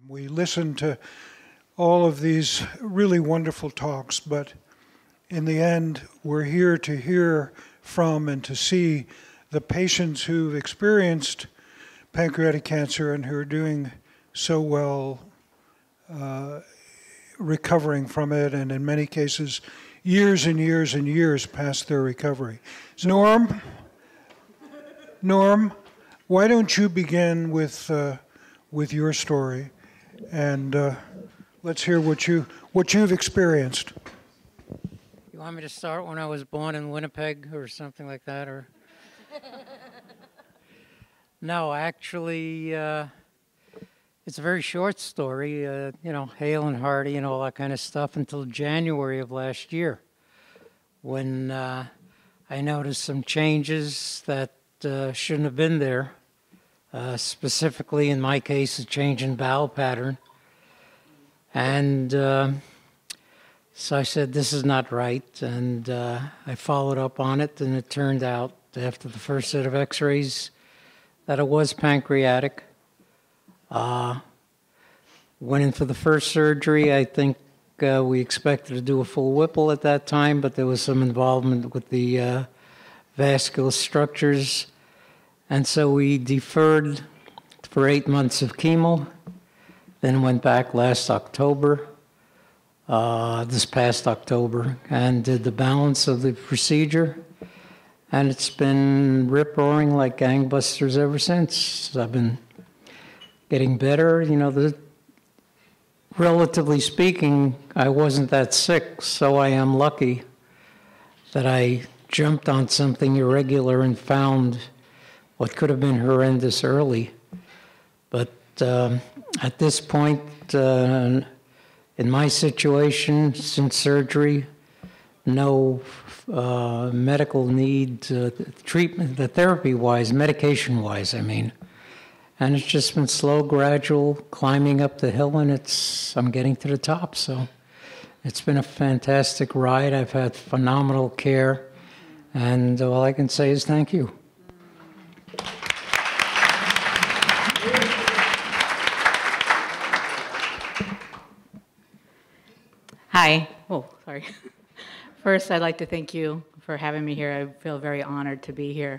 We listened to all of these really wonderful talks, but in the end, we're here to hear from and to see the patients who've experienced pancreatic cancer and who are doing so well recovering from it, and in many cases, years and years and years past their recovery. Norm, why don't you begin with your story, and let's hear what you've experienced. You want me to start when I was born in Winnipeg or something like that, or? No, actually, it's a very short story, you know, hale and hearty and all that kind of stuff until January of last year, when I noticed some changes that shouldn't have been there, specifically in my case, a change in bowel pattern. And so I said, this is not right, and I followed up on it, and it turned out after the first set of x-rays that it was pancreatic. Went in for the first surgery. I think we expected to do a full Whipple at that time, but there was some involvement with the vascular structures, and so we deferred for 8 months of chemo, then went back last October, this past October, and did the balance of the procedure. And it's been rip-roaring like gangbusters ever since. I've been getting better. You know, relatively speaking, I wasn't that sick, so I am lucky that I jumped on something irregular and found what could have been horrendous early. But at this point, in my situation, since surgery, no medical need, treatment, the therapy-wise, medication-wise, I mean. And it's just been slow, gradual, climbing up the hill, and I'm getting to the top. So it's been a fantastic ride. I've had phenomenal care, and all I can say is thank you. Hi. Oh, sorry. First, I'd like to thank you for having me here. I feel very honored to be here.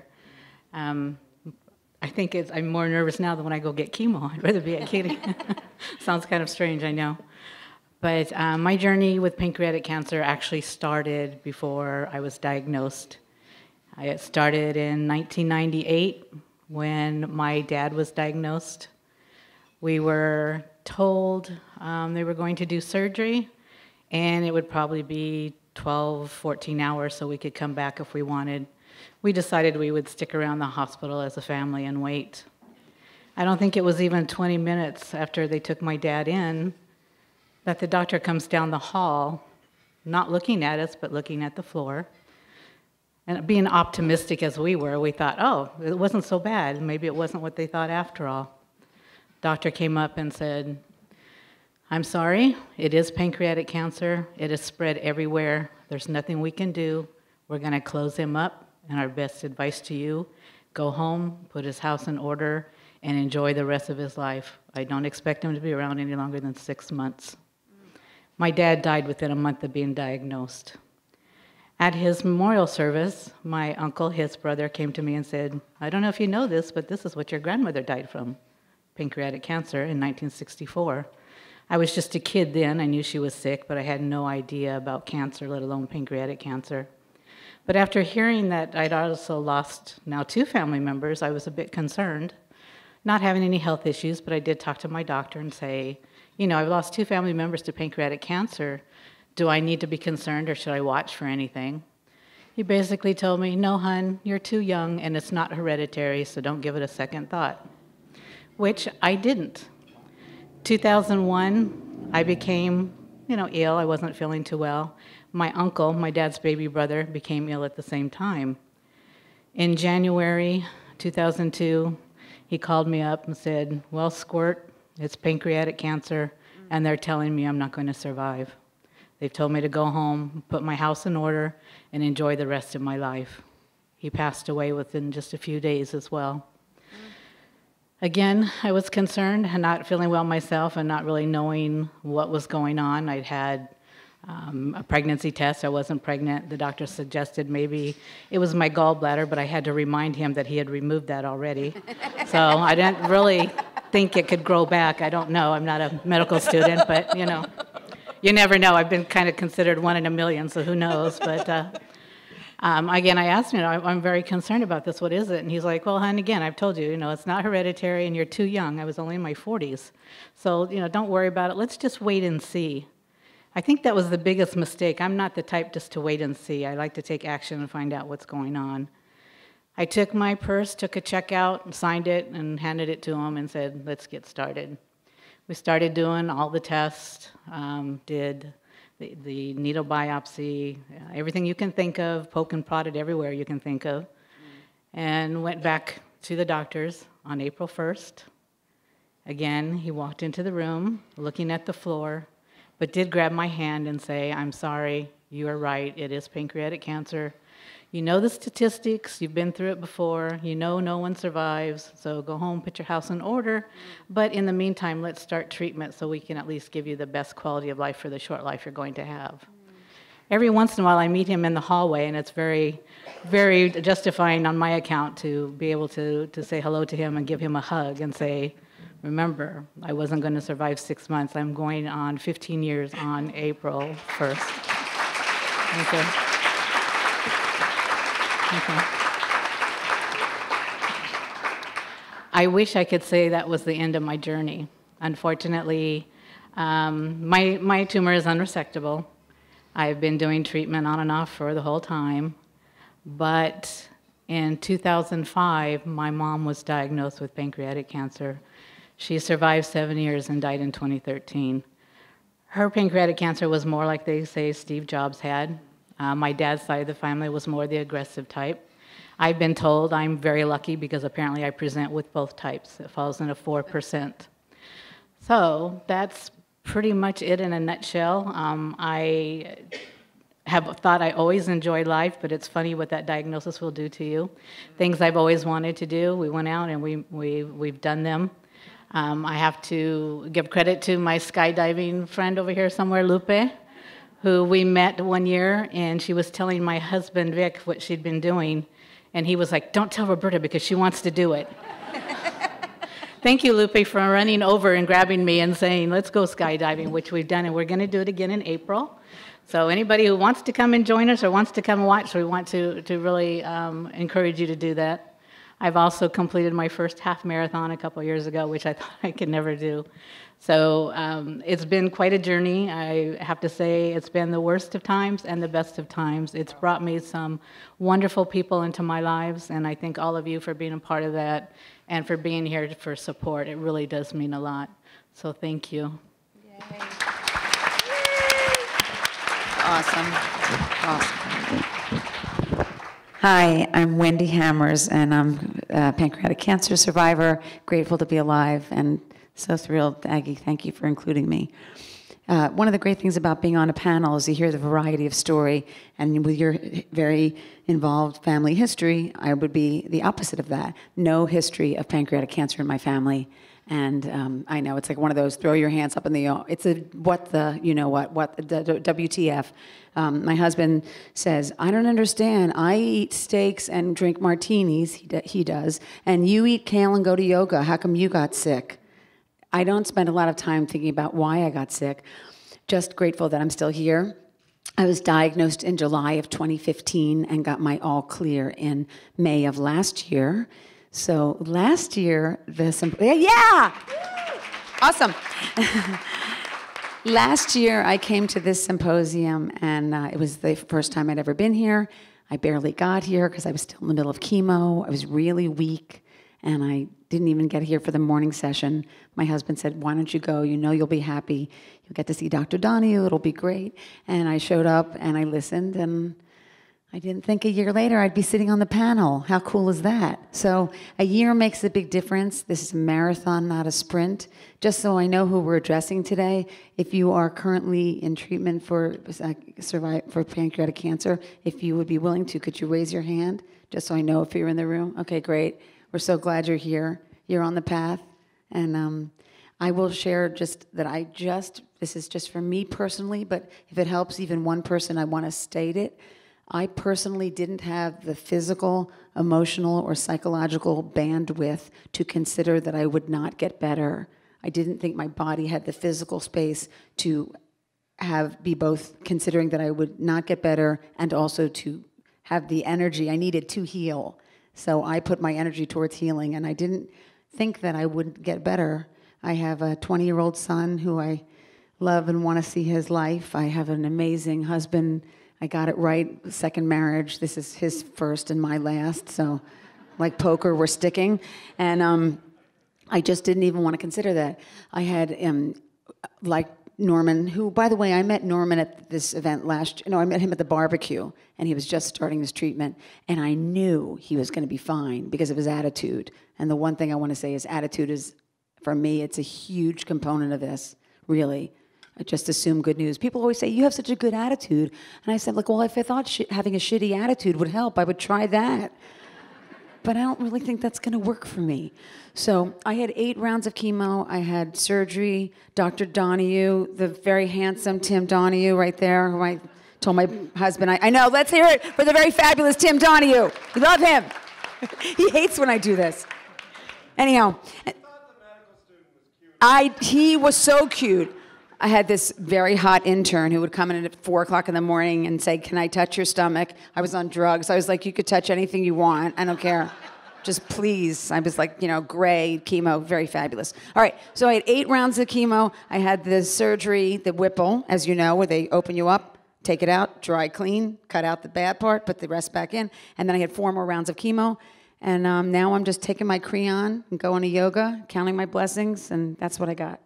I think I'm more nervous now than when I go get chemo. I'd rather be at Katie. Sounds kind of strange, I know. But my journey with pancreatic cancer actually started before I was diagnosed. It started in 1998 when my dad was diagnosed. We were told they were going to do surgery, and it would probably be 12, 14 hours so we could come back if we wanted. We decided we would stick around the hospital as a family and wait. I don't think it was even 20 minutes after they took my dad in that the doctor comes down the hall, not looking at us, but looking at the floor. And being optimistic as we were, we thought, oh, it wasn't so bad. Maybe it wasn't what they thought after all. Doctor came up and said, I'm sorry, it is pancreatic cancer. It is spread everywhere. There's nothing we can do. We're going to close him up, and our best advice to you, go home, put his house in order, and enjoy the rest of his life. I don't expect him to be around any longer than 6 months. My dad died within a month of being diagnosed. At his memorial service, my uncle, his brother, came to me and said, I don't know if you know this, but this is what your grandmother died from, pancreatic cancer in 1964. I was just a kid then. I knew she was sick, but I had no idea about cancer, let alone pancreatic cancer. But after hearing that I'd also lost now 2 family members, I was a bit concerned. Not having any health issues, but I did talk to my doctor and say, you know, I've lost 2 family members to pancreatic cancer. Do I need to be concerned or should I watch for anything? He basically told me, no, hon, you're too young and it's not hereditary, so don't give it a second thought, which I didn't. 2001, I became, ill. I wasn't feeling too well. My uncle, my dad's baby brother, became ill at the same time. In January 2002, he called me up and said, well, Squirt, it's pancreatic cancer, and they're telling me I'm not going to survive. They've told me to go home, put my house in order, and enjoy the rest of my life. He passed away within just a few days as well. Again, I was concerned and not feeling well myself and not really knowing what was going on. I'd had a pregnancy test. I wasn't pregnant. The doctor suggested maybe it was my gallbladder, but I had to remind him that he had removed that already. So I didn't really think it could grow back. I don't know. I'm not a medical student, but you never know. I've been kind of considered one in a million, so who knows? But again, I asked him, I'm very concerned about this. What is it? And he's like, well, hon, again, I've told you, it's not hereditary and you're too young. I was only in my 40s. So, don't worry about it. Let's just wait and see. I think that was the biggest mistake. I'm not the type just to wait and see. I like to take action and find out what's going on. I took my purse, took a check out, signed it, and handed it to him and said, let's get started. We started doing all the tests, did the needle biopsy, everything you can think of, poke and prodded everywhere you can think of, and went back to the doctor's on April 1st. Again, he walked into the room looking at the floor, but did grab my hand and say, I'm sorry, you are right, it is pancreatic cancer. You know the statistics, you've been through it before, you know no one survives, so go home, put your house in order, but in the meantime, let's start treatment so we can at least give you the best quality of life for the short life you're going to have. Every once in a while, I meet him in the hallway, and it's very, very justifying on my account to be able to say hello to him and give him a hug and say, remember, I wasn't going to survive 6 months. I'm going on 15 years on April 1st. Thank you. Okay. I wish I could say that was the end of my journey. Unfortunately, my tumor is unresectable. I've been doing treatment on and off for the whole time. But in 2005, my mom was diagnosed with pancreatic cancer. She survived 7 years and died in 2013. Her pancreatic cancer was more like they say Steve Jobs had. My dad's side of the family was more the aggressive type. I've been told I'm very lucky because apparently I present with both types. It falls into 4%. So that's pretty much it in a nutshell. I have thought I always enjoyed life, but it's funny what that diagnosis will do to you. Things I've always wanted to do, we went out and we've done them. I have to give credit to my skydiving friend over here somewhere, Lupe, who we met one year, and she was telling my husband, Vic, what she'd been doing, and he was like, don't tell Roberta because she wants to do it. Thank you, Lupe, for running over and grabbing me and saying, let's go skydiving, which we've done, and we're going to do it again in April. So anybody who wants to come and join us or wants to come and watch, we want to really encourage you to do that. I've also completed my first half marathon a couple years ago, which I thought I could never do. So it's been quite a journey. I have to say it's been the worst of times and the best of times. It's brought me some wonderful people into my lives, and I thank all of you for being a part of that and for being here for support. It really does mean a lot. So thank you. Yay. Awesome. Hi, I'm Wendy Hammers, and I'm a pancreatic cancer survivor, grateful to be alive, and so thrilled. Aggie, thank you for including me. One of the great things about being on a panel is you hear the variety of story, and with your very involved family history, I would be the opposite of that. No history of pancreatic cancer in my family. And I know it's like one of those throw your hands up in the air. It's a what the, you know what the WTF. My husband says, I don't understand. I eat steaks and drink martinis, he does, and you eat kale and go to yoga. How come you got sick? I don't spend a lot of time thinking about why I got sick. Just grateful that I'm still here. I was diagnosed in July of 2015 and got my all clear in May of last year. So last year, awesome. Last year, I came to this symposium, and it was the first time I'd ever been here. I barely got here because I was still in the middle of chemo. I was really weak, and I didn't even get here for the morning session. My husband said, why don't you go? You know you'll be happy. You'll get to see Dr. Donahue. It'll be great. And I showed up, and I listened, and I didn't think a year later I'd be sitting on the panel. How cool is that? So a year makes a big difference. This is a marathon, not a sprint. Just so I know who we're addressing today, if you are currently in treatment for pancreatic cancer, if you would be willing to, could you raise your hand? Just so I know if you're in the room. Okay, great. We're so glad you're here. you're on the path. And I will share just that this is just for me personally, but if it helps even one person, I want to state it. I personally didn't have the physical, emotional, or psychological bandwidth to consider that I would not get better. I didn't think my body had the physical space to be both considering that I would not get better and also to have the energy I needed to heal. So I put my energy towards healing, and I didn't think that I would get better. I have a 20-year-old son who I love and want to see his life. I have an amazing husband. I got it right, second marriage. This is his first and my last, so like poker, we're sticking. And I just didn't even want to consider that. I had, like Norman, who, by the way, I met Norman at this event I met him at the barbecue, and he was just starting his treatment, and I knew he was going to be fine because of his attitude. And the one thing I want to say is attitude is, for me, it's a huge component of this, really. I just assume good news. People always say, you have such a good attitude. And I said, like, well, if I thought having a shitty attitude would help, I would try that. But I don't really think that's going to work for me. So I had 8 rounds of chemo. I had surgery. Dr. Donahue, the very handsome Tim Donahue right there, who I told my husband, I know, let's hear it for the very fabulous Tim Donahue. We love him. He hates when I do this. Anyhow, he was so cute. I had this very hot intern who would come in at 4 o'clock in the morning and say, can I touch your stomach? I was on drugs. I was like, you could touch anything you want. I don't care. Just please. I was like, gray, chemo, very fabulous. All right, so I had 8 rounds of chemo. I had the surgery, the Whipple, as you know, where they open you up, take it out, dry clean, cut out the bad part, put the rest back in. And then I had 4 more rounds of chemo. And now I'm just taking my Creon and going to yoga, counting my blessings, and that's what I got.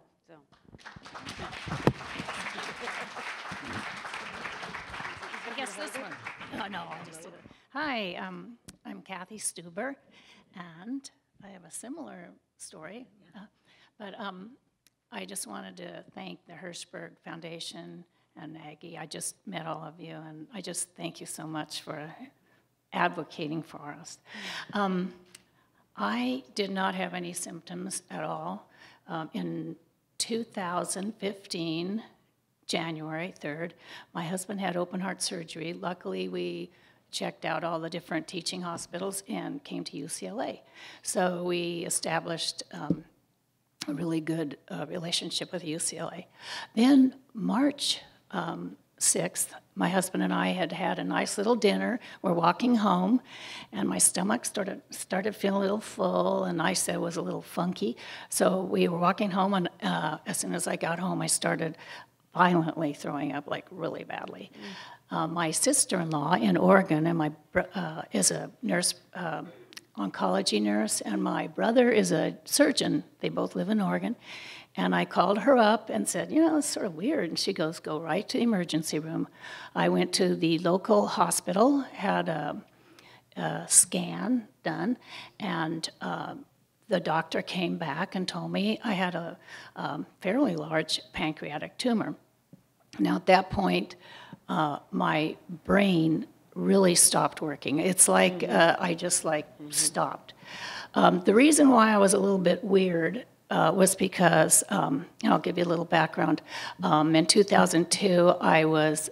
I guess this one. Oh, no, I'll just do it. Hi, I'm Kathy Stuber, and I have a similar story. But I just wanted to thank the Hirschberg Foundation and Aggie. I just met all of you, and I just thank you so much for advocating for us. I did not have any symptoms at all. In 2015, January 3rd, my husband had open heart surgery. Luckily, we checked out all the different teaching hospitals and came to UCLA. So we established a really good relationship with UCLA. Then March 6th, my husband and I had a nice little dinner. We're walking home, and my stomach started feeling a little full, and I said it was a little funky. So we were walking home, and as soon as I got home, I started violently throwing up, like really badly. My sister-in-law in Oregon and is a nurse, oncology nurse, and my brother is a surgeon. They both live in Oregon. And I called her up and said, it's sort of weird. And she goes, go right to the emergency room. I went to the local hospital, had a scan done, and the doctor came back and told me I had a fairly large pancreatic tumor. Now, at that point, my brain really stopped working. It's like I just stopped. The reason why I was a little bit weird was because, I'll give you a little background. In 2002, I was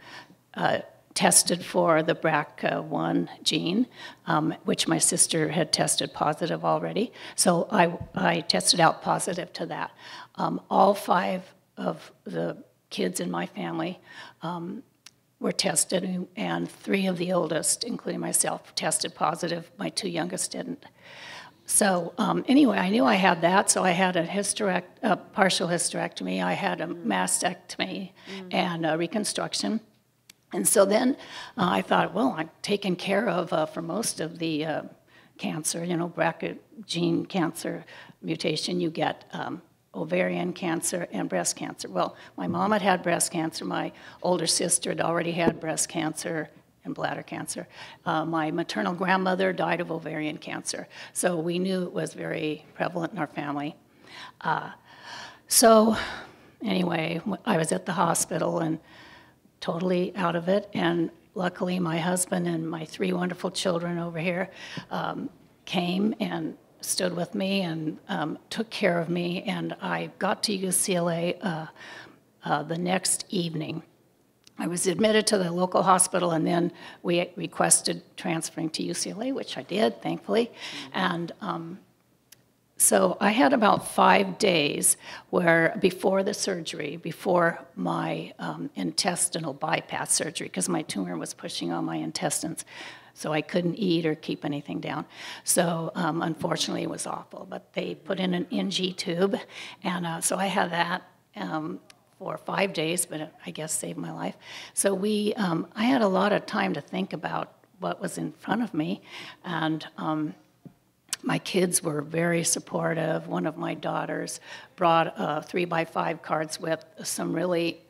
tested for the BRCA1 gene, which my sister had tested positive already. So I tested out positive to that. All 5 of the kids in my family were tested, and 3 of the oldest, including myself, tested positive. My 2 youngest didn't. So anyway, I knew I had that, so I had a partial hysterectomy, I had a mastectomy and a reconstruction. And so then I thought, well, I'm taken care of for most of the cancer, BRCA gene cancer mutation, you get ovarian cancer and breast cancer. Well, my mom had breast cancer, my older sister had already had breast cancer and bladder cancer. My maternal grandmother died of ovarian cancer, so we knew it was very prevalent in our family. So anyway, I was at the hospital and totally out of it, and luckily my husband and my 3 wonderful children over here came and stood with me and took care of me, and I got to UCLA the next evening. I was admitted to the local hospital, and then we requested transferring to UCLA, which I did, thankfully. And so I had about 5 days where, before the surgery, before my intestinal bypass surgery, because my tumor was pushing on my intestines, so I couldn't eat or keep anything down. So unfortunately, it was awful. But they put in an NG tube, and so I had that for 5 days, but it, I guess, saved my life. So I had a lot of time to think about what was in front of me, and my kids were very supportive. One of my daughters brought 3x5 cards with some really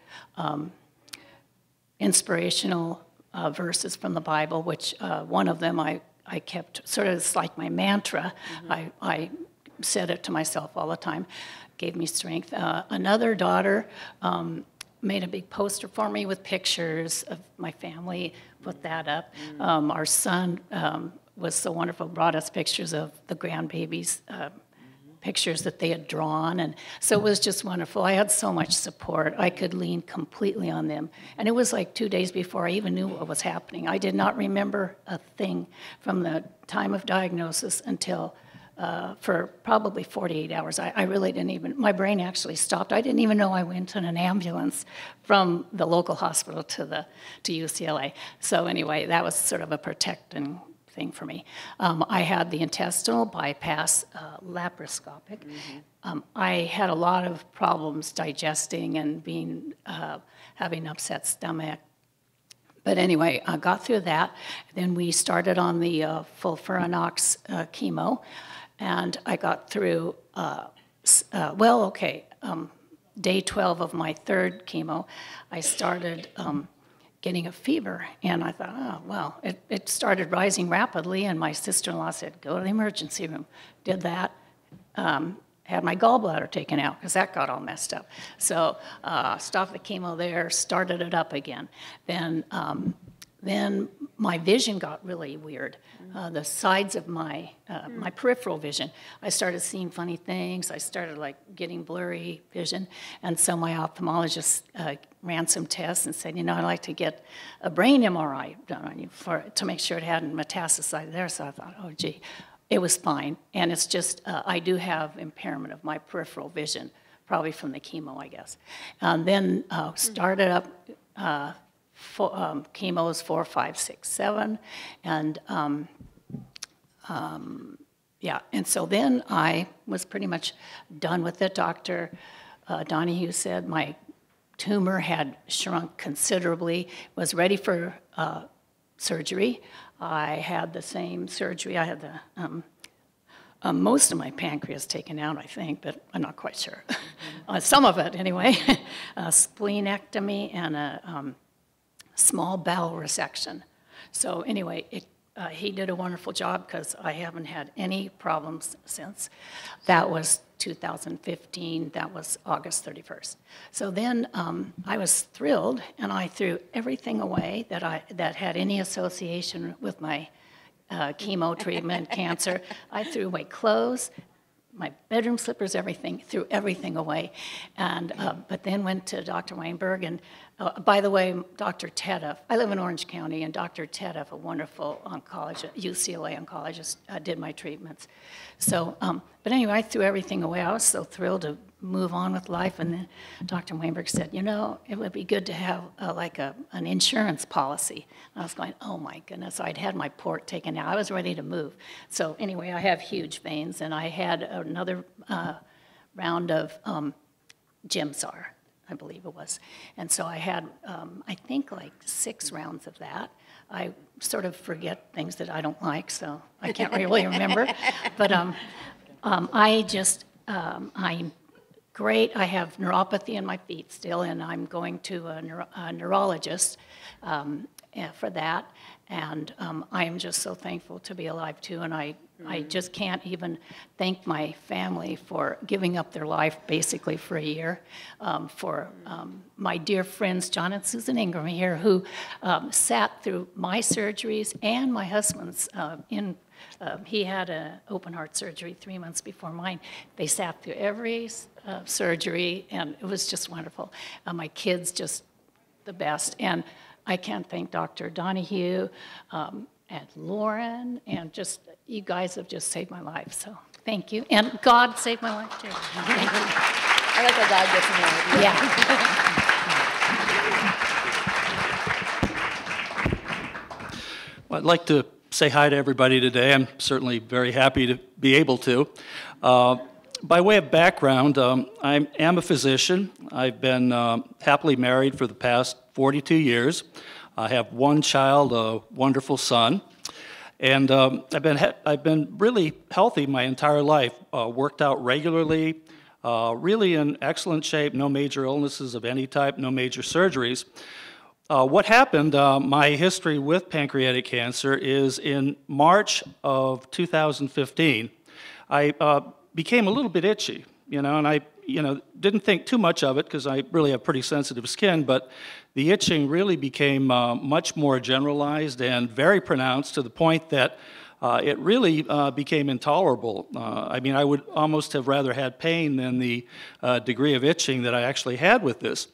inspirational verses from the Bible, which one of them I kept sort of, it's like my mantra. I said it to myself all the time. Gave me strength. Another daughter made a big poster for me with pictures of my family, put that up. Our son was so wonderful, brought us pictures of the grandbabies, pictures that they had drawn, and so it was just wonderful. I had so much support. I could lean completely on them. And it was like 2 days before I even knew what was happening. I did not remember a thing from the time of diagnosis until for probably 48 hours. I really didn't even, my brain actually stopped. I didn't even know I went in an ambulance from the local hospital to UCLA. So anyway, that was sort of a protecting thing for me. I had the intestinal bypass, laparoscopic. I had a lot of problems digesting and having upset stomach. But anyway, I got through that. Then we started on the FOLFIRINOX chemo. And I got through, day 12 of my third chemo, I started getting a fever. And I thought, oh, well, it started rising rapidly. And my sister-in-law said, go to the emergency room. Did that. Had my gallbladder taken out because that got all messed up. So stopped the chemo there, started it up again. Then my vision got really weird. The sides of my peripheral vision, I started seeing funny things. I started like getting blurry vision. And so my ophthalmologist ran some tests and said, I'd like to get a brain MRI done on you to make sure it hadn't metastasized there. So I thought, oh, gee, it was fine. And it's just, I do have impairment of my peripheral vision, probably from the chemo, I guess. And then started up chemos 4, 5, 6, 7, and and so then I was pretty much done with it. Dr. Donahue said my tumor had shrunk considerably, was ready for surgery. I had the same surgery. I had the most of my pancreas taken out, I think, but I'm not quite sure. Some of it, anyway. A splenectomy and a small bowel resection. So anyway, he did a wonderful job because I haven't had any problems since. That was 2015. That was August 31st. So then I was thrilled, and I threw everything away that had any association with my chemo treatment, cancer. I threw away clothes, my bedroom slippers, everything, threw everything away. And, but then went to Dr. Weinberg, and by the way, Dr. Tedeff, I live in Orange County, and Dr. Tedeff, a wonderful oncologist, UCLA oncologist, did my treatments. So, but anyway, I threw everything away. I was so thrilled to move on with life, and then Dr. Weinberg said, it would be good to have an insurance policy. And I was going, oh my goodness, so I'd had my port taken out. I was ready to move. So anyway, I have huge veins, and I had another round of Gemzar, I believe it was. And so I had, I think, like 6 rounds of that. I sort of forget things that I don't like, so I can't really remember. But I'm great. I have neuropathy in my feet still, and I'm going to a neurologist for that. And I am just so thankful to be alive, too. And I just can't even thank my family for giving up their life basically for a year. For my dear friends, John and Susan Ingram here, who sat through my surgeries and my husband's in He had an open heart surgery 3 months before mine. They sat through every surgery, and it was just wonderful. My kids, just the best. And I can't thank Dr. Donahue and Lauren, and just, you guys have just saved my life. So thank you. And God saved my life, too. Thank you. I like how God gets in there. Yeah. Well, I'd like to say hi to everybody today. I'm certainly very happy to be able to. By way of background, I am a physician. I've been happily married for the past 42 years. I have one child, a wonderful son. And I've been really healthy my entire life, worked out regularly, really in excellent shape, no major illnesses of any type, no major surgeries. What happened, my history with pancreatic cancer is in March of 2015, I became a little bit itchy, and I, didn't think too much of it because I really have pretty sensitive skin, but the itching really became much more generalized and very pronounced to the point that it really became intolerable. I mean, I would almost have rather had pain than the degree of itching that I actually had with this.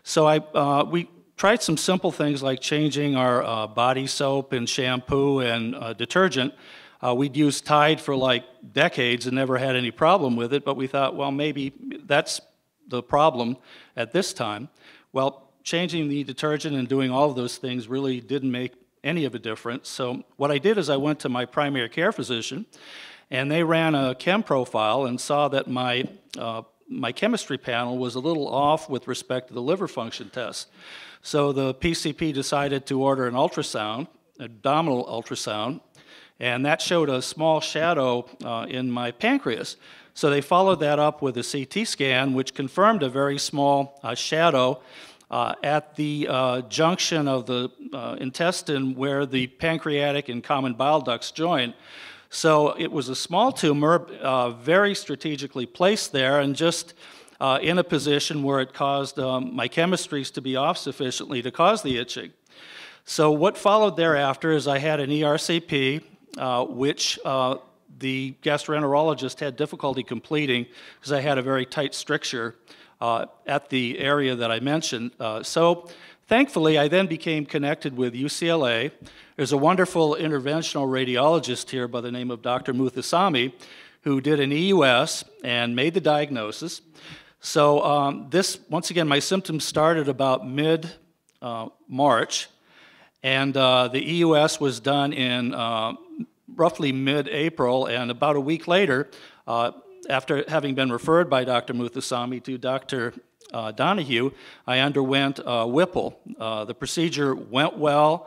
So we tried some simple things like changing our body soap and shampoo and detergent. We'd used Tide for like decades and never had any problem with it, but we thought, well, maybe that's the problem at this time. Well, changing the detergent and doing all of those things really didn't make any of a difference. So what I did is I went to my primary care physician, and they ran a chem profile and saw that my chemistry panel was a little off with respect to the liver function test. So the PCP decided to order an ultrasound, abdominal ultrasound, and that showed a small shadow in my pancreas. So they followed that up with a CT scan, which confirmed a very small shadow at the junction of the intestine where the pancreatic and common bile ducts join. So it was a small tumor, very strategically placed there, and just in a position where it caused my chemistries to be off sufficiently to cause the itching. So what followed thereafter is I had an ERCP, which the gastroenterologist had difficulty completing because I had a very tight stricture at the area that I mentioned. So thankfully, I then became connected with UCLA. There's a wonderful interventional radiologist here by the name of Dr. Muthuswamy, who did an EUS and made the diagnosis. So once again, my symptoms started about mid-March, and the EUS was done in roughly mid-April, and about a week later, after having been referred by Dr. Muthuswamy to Dr. Donahue, I underwent Whipple. The procedure went well.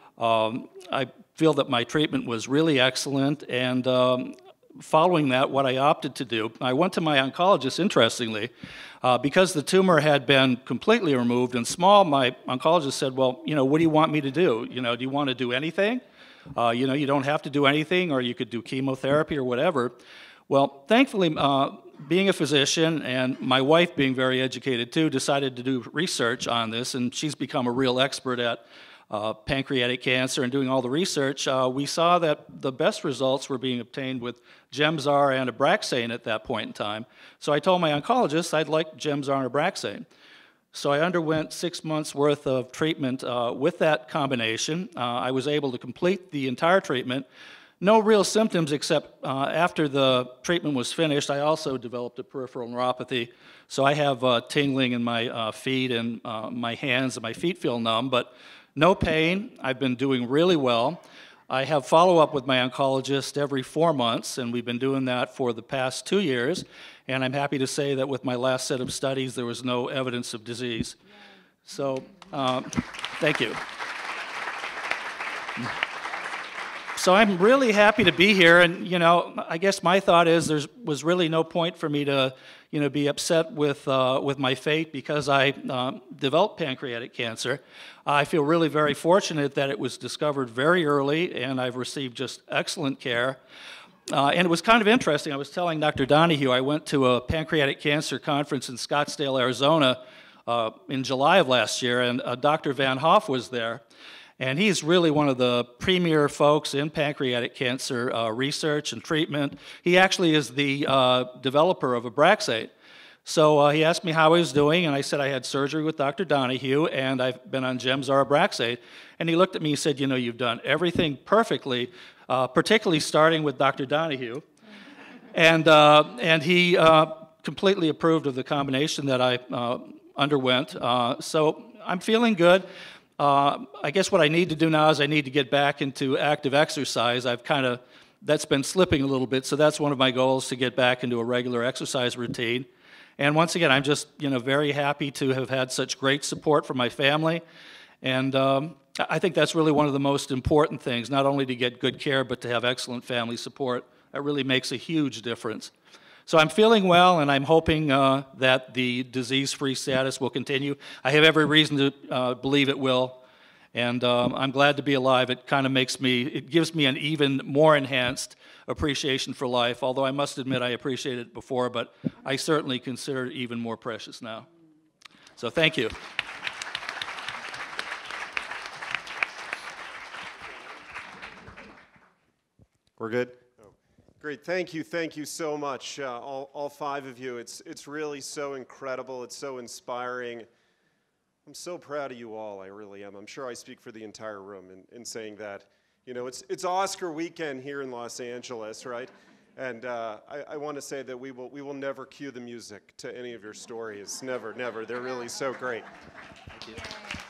I feel that my treatment was really excellent, and following that, what I opted to do, I went to my oncologist, interestingly, because the tumor had been completely removed and small. My oncologist said, well, what do you want me to do? Do you want to do anything? You don't have to do anything, or you could do chemotherapy or whatever. Well, thankfully, being a physician and my wife being very educated too, decided to do research on this, and she's become a real expert at pancreatic cancer and doing all the research. We saw that the best results were being obtained with Gemzar and Abraxane at that point in time. So I told my oncologist I'd like Gemzar and Abraxane. So I underwent 6 months worth of treatment with that combination. I was able to complete the entire treatment. No real symptoms except after the treatment was finished, I also developed a peripheral neuropathy. So I have tingling in my feet, and my hands and my feet feel numb, but no pain. I've been doing really well. I have follow-up with my oncologist every 4 months, and we've been doing that for the past 2 years. And I'm happy to say that with my last set of studies, there was no evidence of disease. So, thank you. So I'm really happy to be here, and I guess my thought is there was really no point for me to, be upset with my fate because I developed pancreatic cancer. I feel really very fortunate that it was discovered very early, and I've received just excellent care. And it was kind of interesting. I was telling Dr. Donahue, I went to a pancreatic cancer conference in Scottsdale, Arizona in July of last year, and Dr. Van Hoff was there. And he's really one of the premier folks in pancreatic cancer research and treatment. He actually is the developer of Abraxane. So he asked me how I was doing, and I said I had surgery with Dr. Donahue, and I've been on Gemzar Abraxane. And he looked at me and said, you know, you've done everything perfectly, particularly starting with Dr. Donahue. And he completely approved of the combination that I underwent. So I'm feeling good. I guess what I need to do now is I need to get back into active exercise. That's been slipping a little bit, so that's one of my goals, to get back into a regular exercise routine. And once again, I'm just, very happy to have had such great support from my family. And I think that's really one of the most important things, not only to get good care, but to have excellent family support. That really makes a huge difference. So I'm feeling well, and I'm hoping that the disease-free status will continue. I have every reason to believe it will, and I'm glad to be alive. It gives me an even more enhanced appreciation for life, although I must admit I appreciated it before, but I certainly consider it even more precious now. So thank you. We're good? Great, thank you so much, all five of you. It's really so incredible, it's so inspiring. I'm so proud of you all, I really am. I'm sure I speak for the entire room in saying that. It's Oscar weekend here in Los Angeles, right? And I want to say that we will never cue the music to any of your stories, never, never. They're really so great. Thank you.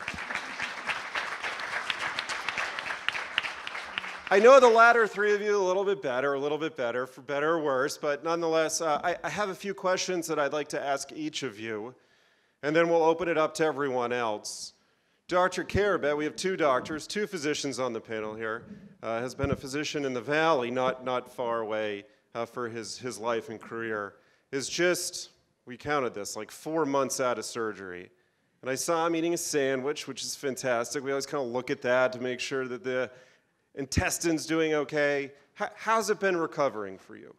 I know the latter three of you a little bit better, for better or worse, but nonetheless, I have a few questions that I'd like to ask each of you, and then we'll open it up to everyone else. Dr. Carabet, we have two doctors, two physicians on the panel here, has been a physician in the Valley, not far away for his life and career, is just, we counted this, like 4 months out of surgery. And I saw him eating a sandwich, which is fantastic. We always kind of look at that to make sure that the intestines doing okay. How's it been recovering for you?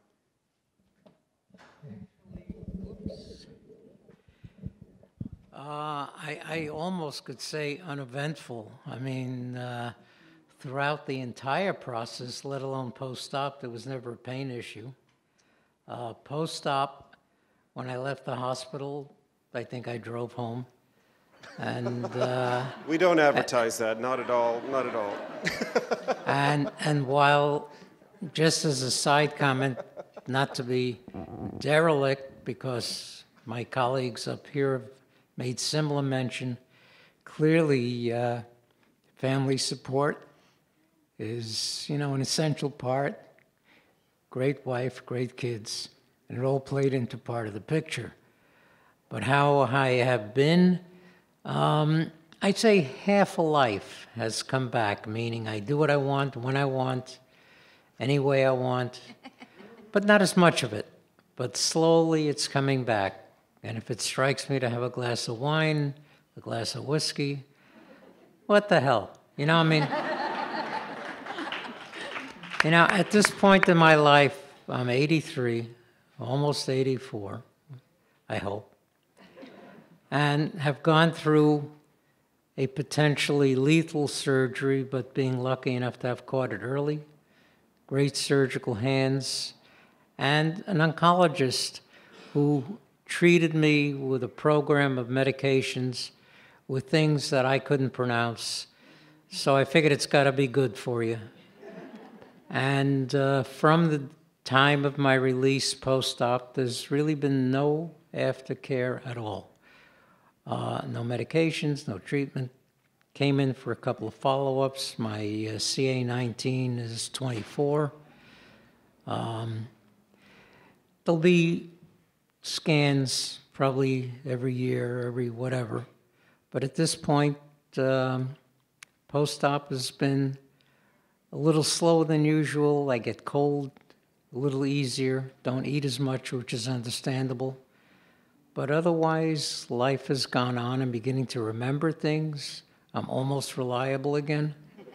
I almost could say uneventful. I mean, throughout the entire process, let alone post-op, there was never a pain issue. Post-op, when I left the hospital, I think I drove home. And we don't advertise that, not at all, not at all. and while, just as a side comment, not to be derelict, because my colleagues up here have made similar mention, clearly family support is, an essential part. Great wife, great kids, and it all played into part of the picture. But how I have been, I'd say half a life has come back, meaning I do what I want, when I want, any way I want, but not as much of it. But slowly it's coming back. And if it strikes me to have a glass of wine, a glass of whiskey, what the hell? At this point in my life, I'm 83, almost 84, I hope, and have gone through a potentially lethal surgery, but being lucky enough to have caught it early, great surgical hands, and an oncologist who treated me with a program of medications with things that I couldn't pronounce. So I figured it's got to be good for you. And from the time of my release post-op, there's really been no aftercare at all. No medications, no treatment. Came in for a couple of follow-ups. My CA19 is 24. There'll be scans probably every year, every whatever. But at this point, post-op has been a little slower than usual. I get cold a little easier, don't eat as much, which is understandable. But otherwise, life has gone on. I'm beginning to remember things. I'm almost reliable again.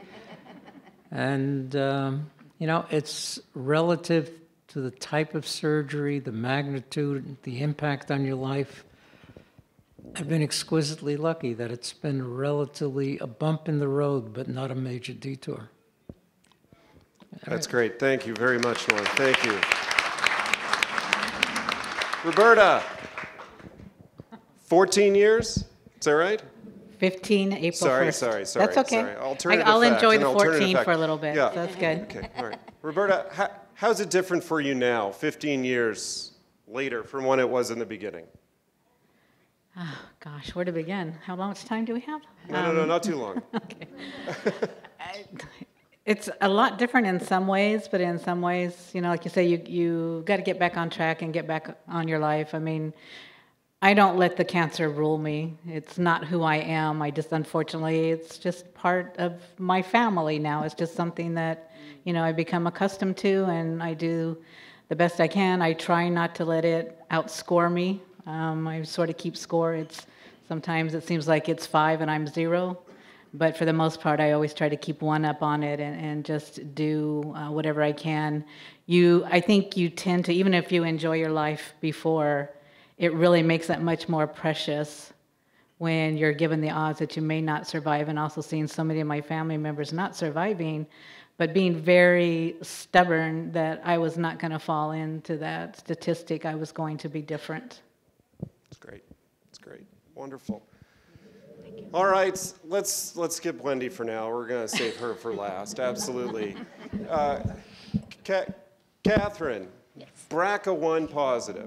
And, it's relative to the type of surgery, the magnitude, the impact on your life. I've been exquisitely lucky that it's been relatively a bump in the road, but not a major detour. That's great. Thank you very much, Norm. Thank you. Roberta, 14 years? Is that right? 15 April 1st. Sorry. That's okay. Sorry. Alternative I'll fact, enjoy an the alternative 14 fact. for a little bit. Yeah. So that's good. Okay, all right. Roberta, how's it different for you now, 15 years later, from when it was in the beginning? Oh, gosh, where to begin? How much time do we have? No, not too long. Okay. It's a lot different in some ways, but in some ways, like you say, you got to get back on track and get back on your life. I mean, I don't let the cancer rule me. It's not who I am. Unfortunately, it's just part of my family now. It's just something that, I become accustomed to, and I do the best I can. I try not to let it outscore me. I sort of keep score. Sometimes it seems like it's 5 and I'm 0. But for the most part, I always try to keep one up on it and just do whatever I can. I think you tend to, even if you enjoy your life before, it really makes it much more precious when you're given the odds that you may not survive, and also seeing so many of my family members not surviving, but being very stubborn that I was not going to fall into that statistic. I was going to be different. It's great. It's great. Wonderful. All right, let's skip Wendy for now. We're going to save her for last. Absolutely. Catherine, yes. BRCA1 positive.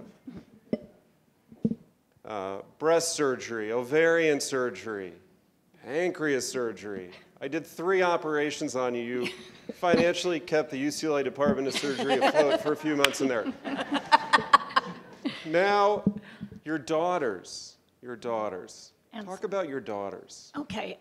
Breast surgery, ovarian surgery, pancreas surgery. I did 3 operations on you. You financially kept the UCLA Department of Surgery afloat for a few months in there. Now, your daughters. Talk about your daughters. Okay.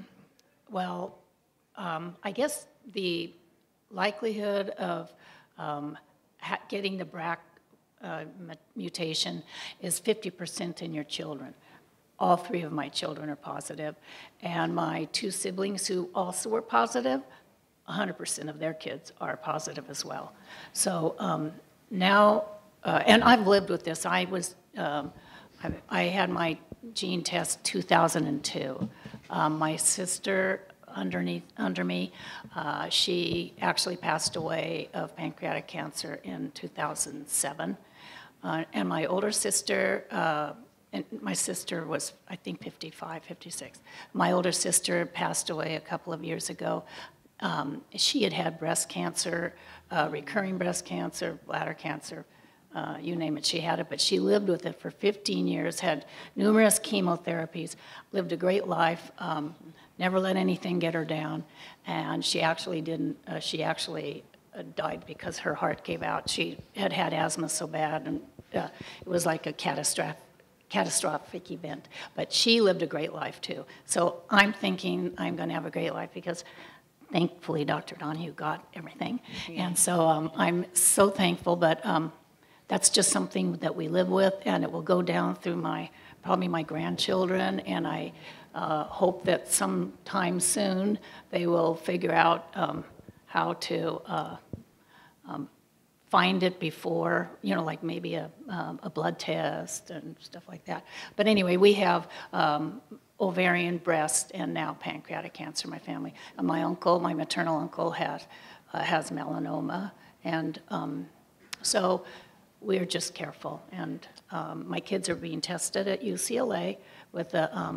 I guess the likelihood of getting the BRCA mutation is 50% in your children. All 3 of my children are positive. And my 2 siblings who also were positive, 100% of their kids are positive as well. So now, and I've lived with this. I had my gene test 2002. My sister under me, she actually passed away of pancreatic cancer in 2007. And my older sister, and my sister was, I think, 55, 56. My older sister passed away a couple of years ago. She had breast cancer, recurring breast cancer, bladder cancer, you name it, she had it, but she lived with it for 15 years, had numerous chemotherapies, lived a great life, never let anything get her down, and she actually died because her heart gave out. She had asthma so bad, and it was like a catastrophic event, but she lived a great life too. So I'm thinking I'm going to have a great life because thankfully Dr. Donahue got everything, and so I'm so thankful, but that's just something that we live with, and it will go down through probably my grandchildren, and I hope that sometime soon they will figure out how to find it before, like maybe a blood test and stuff like that. But anyway, we have ovarian, breast, and now pancreatic cancer in my family. And my maternal uncle has melanoma, and so we're just careful. And my kids are being tested at UCLA with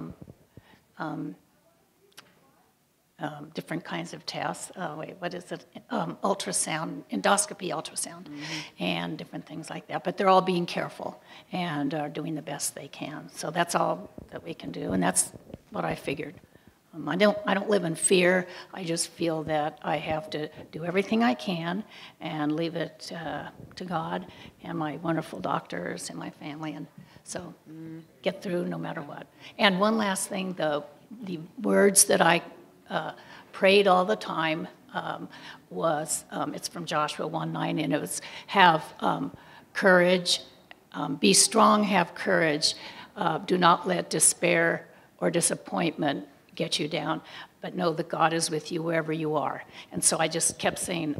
different kinds of tests. Ultrasound, endoscopy ultrasound, and different things like that. But they're all being careful and are doing the best they can. So that's all that we can do, and that's what I figured. I don't live in fear. I just feel that I have to do everything I can and leave it to God and my wonderful doctors and my family, and so get through no matter what. And one last thing, the words that I prayed all the time was, it's from Joshua 1:9, and it was, have courage, be strong, have courage, do not let despair or disappointment get you down, but know that God is with you wherever you are. And so I just kept saying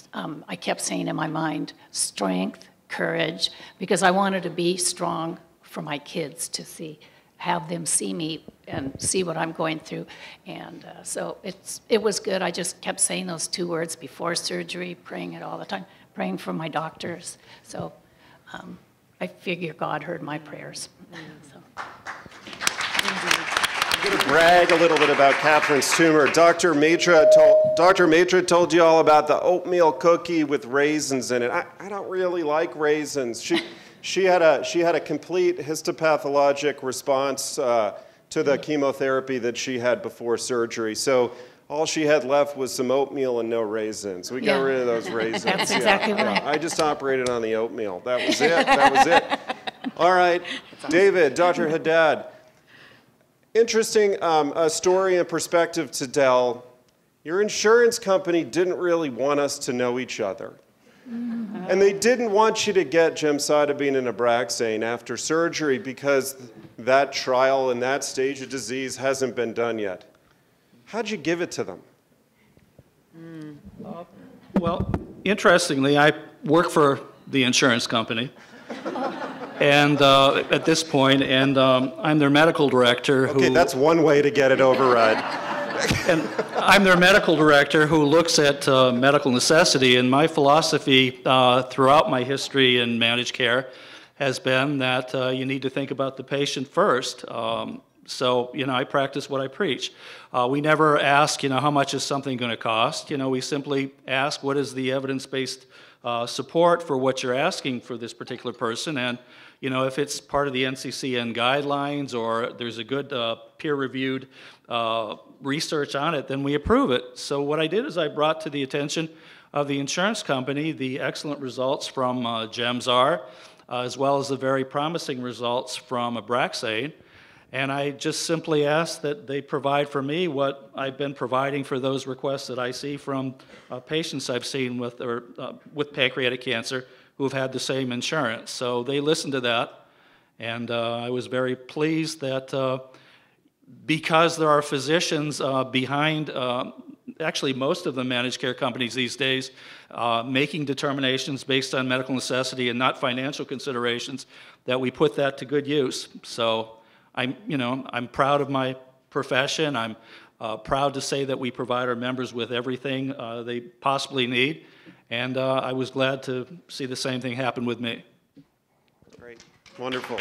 I kept saying in my mind, strength, courage, because I wanted to be strong for my kids to have them see me and see what I'm going through. And so it was good. I just kept saying those 2 words before surgery, praying it all the time, praying for my doctors. So I figure God heard my prayers. So. I'm going to brag a little bit about Catherine's tumor. Dr. Matra told you all about the oatmeal cookie with raisins in it. I don't really like raisins. She had a complete histopathologic response to the chemotherapy that she had before surgery. So all she had left was some oatmeal and no raisins. We got rid of those raisins. That's exactly right. I just operated on the oatmeal. That was it. That was it. All right, David, Dr. Haddad. Interesting story and perspective to Dell. Your insurance company didn't really want us to know each other. And they didn't want you to get gemcitabine and Abraxane after surgery because that trial and that stage of disease hasn't been done yet. How'd you give it to them? Well, interestingly, I work for the insurance company. And at this point, and I'm their medical director. Okay, that's one way to get it override. And I'm their medical director who looks at medical necessity. And my philosophy throughout my history in managed care has been that you need to think about the patient first. So, I practice what I preach. We never ask, how much is something going to cost? We simply ask what is the evidence-based support for what you're asking for this particular person. And, if it's part of the NCCN guidelines or there's a good peer-reviewed research on it, then we approve it. So what I did is I brought to the attention of the insurance company the excellent results from Gemzar, as well as the very promising results from Abraxane. And I just simply asked that they provide for me what I've been providing for those requests that I see from patients I've seen with pancreatic cancer who have had the same insurance. So they listened to that, and I was very pleased that because there are physicians behind, actually most of the managed care companies these days, making determinations based on medical necessity and not financial considerations, that we put that to good use. So I'm proud of my profession. I'm proud to say that we provide our members with everything they possibly need, and I was glad to see the same thing happen with me. Great, wonderful.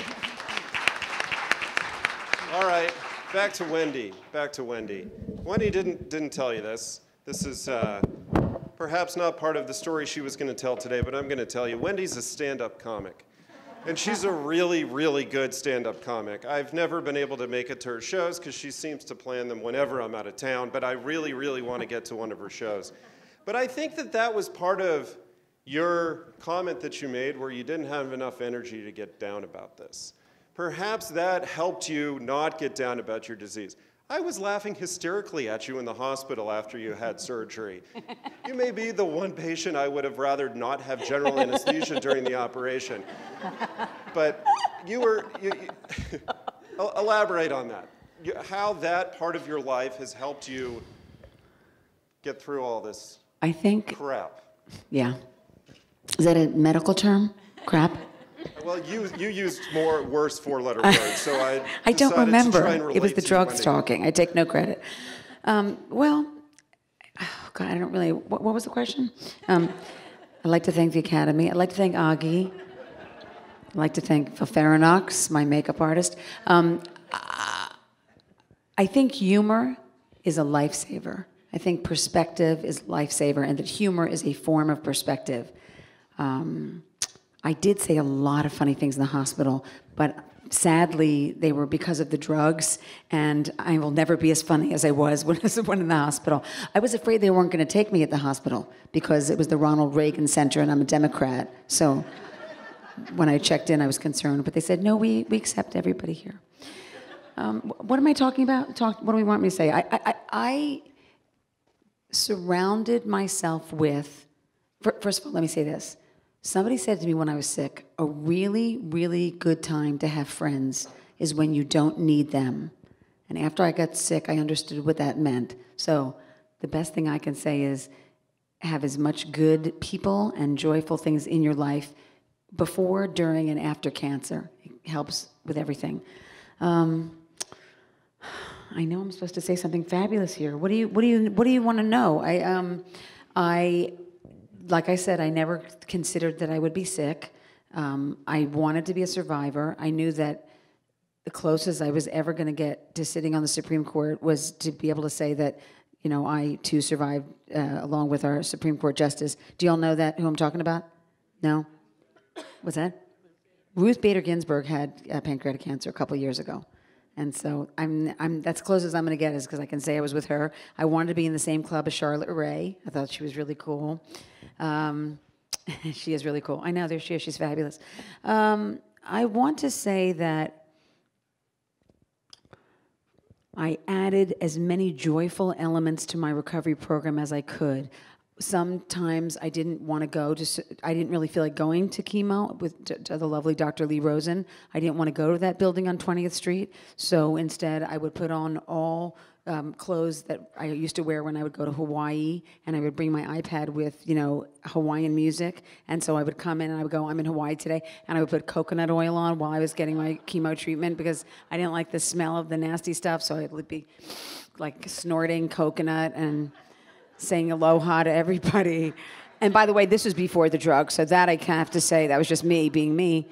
All right, back to Wendy. Wendy didn't tell you this. This is perhaps not part of the story she was going to tell today, but I'm going to tell you. Wendy's a stand-up comic. And she's a really, really good stand-up comic. I've never been able to make it to her shows because she seems to plan them whenever I'm out of town, but I really, really want to get to one of her shows. But I think that was part of your comment that you made where you didn't have enough energy to get down about this. Perhaps that helped you not get down about your disease. I was laughing hysterically at you in the hospital after you had surgery. You may be the one patient I would have rather not have general anesthesia during the operation. But elaborate on that. How that part of your life has helped you get through all this crap. Yeah. Is that a medical term? Crap? Well, you used worse 4-letter words, so I don't remember. To try and relate it was the to drugs Wendy. talking. I take no credit. Well, oh God, I don't really. What was the question? I'd like to thank the Academy. I'd like to thank Augie. I'd like to thank Philferinox, my makeup artist. I think humor is a lifesaver. I think perspective is lifesaver, and that humor is a form of perspective. I did say a lot of funny things in the hospital, but sadly, they were because of the drugs, and I will never be as funny as I was when I was in the hospital. I was afraid they weren't going to take me at the hospital because it was the Ronald Reagan Center, and I'm a Democrat. So when I checked in, I was concerned, but they said, no, we accept everybody here. What am I talking about? What do we want me to say? I surrounded myself with, first of all, let me say this. Somebody said to me when I was sick, a really, really good time to have friends is when you don't need them. And after I got sick, I understood what that meant. So the best thing I can say is have as much good people and joyful things in your life before, during, and after cancer. helps with everything. I know I'm supposed to say something fabulous here. What do you want to know? Like I said, I never considered that I would be sick. I wanted to be a survivor. I knew that the closest I was ever going to get to sitting on the Supreme Court was to be able to say that, you know, I too survived along with our Supreme Court justice. Do you all know that, who I'm talking about? No? What's that? Ruth Bader Ginsburg had pancreatic cancer a couple years ago. And so that's close as I'm going to get, is because I can say I was with her. I wanted to be in the same club as Charlotte Rae. I thought she was really cool. She is really cool. I know, there she is. She's fabulous. I want to say that I added as many joyful elements to my recovery program as I could. Sometimes I didn't want to go to, I didn't really feel like going to chemo with to the lovely Dr. Lee Rosen. I didn't want to go to that building on 20th Street. So instead I would put on all clothes that I used to wear when I would go to Hawaii, and I would bring my iPad with, you know, Hawaiian music. And so I would come in and I would go, I'm in Hawaii today, and I would put coconut oil on while I was getting my chemo treatment because I didn't like the smell of the nasty stuff. So I would be like snorting coconut and saying aloha to everybody. And by the way, this was before the drug, so that I have to say, that was just me being me.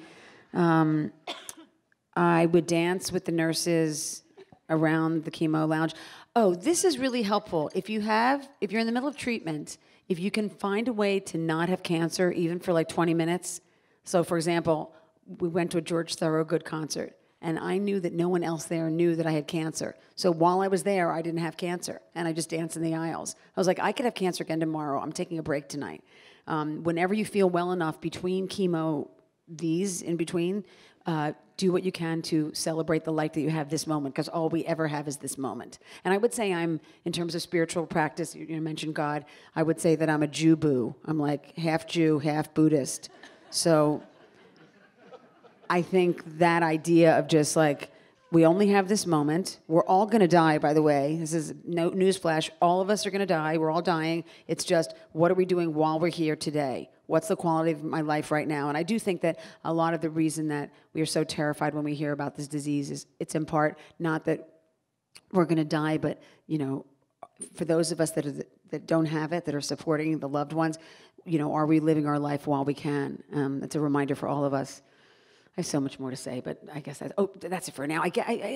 I would dance with the nurses around the chemo lounge. Oh, this is really helpful. If you're in the middle of treatment, if you can find a way to not have cancer, even for like 20 minutes. So for example, we went to a George Thorogood concert, and I knew that no one else there knew that I had cancer. So while I was there, I didn't have cancer, and I just danced in the aisles. I was like, I could have cancer again tomorrow. I'm taking a break tonight. Whenever you feel well enough between chemo, in between, do what you can to celebrate the life that you have this moment, because all we ever have is this moment. And I would say I'm, in terms of spiritual practice, you mentioned God, I would say that I'm a Jew-boo. I'm like half Jew, half Buddhist. So I think that idea of just like, we only have this moment. We're all going to die, by the way. This is no newsflash. All of us are going to die. We're all dying. It's just, what are we doing while we're here today? What's the quality of my life right now? And I do think that a lot of the reason that we are so terrified when we hear about this disease is it's in part not that we're going to die, but, you know, for those of us that don't have it, that are supporting the loved ones, you know, are we living our life while we can? It's a reminder for all of us. I have so much more to say, but I guess that's it for now.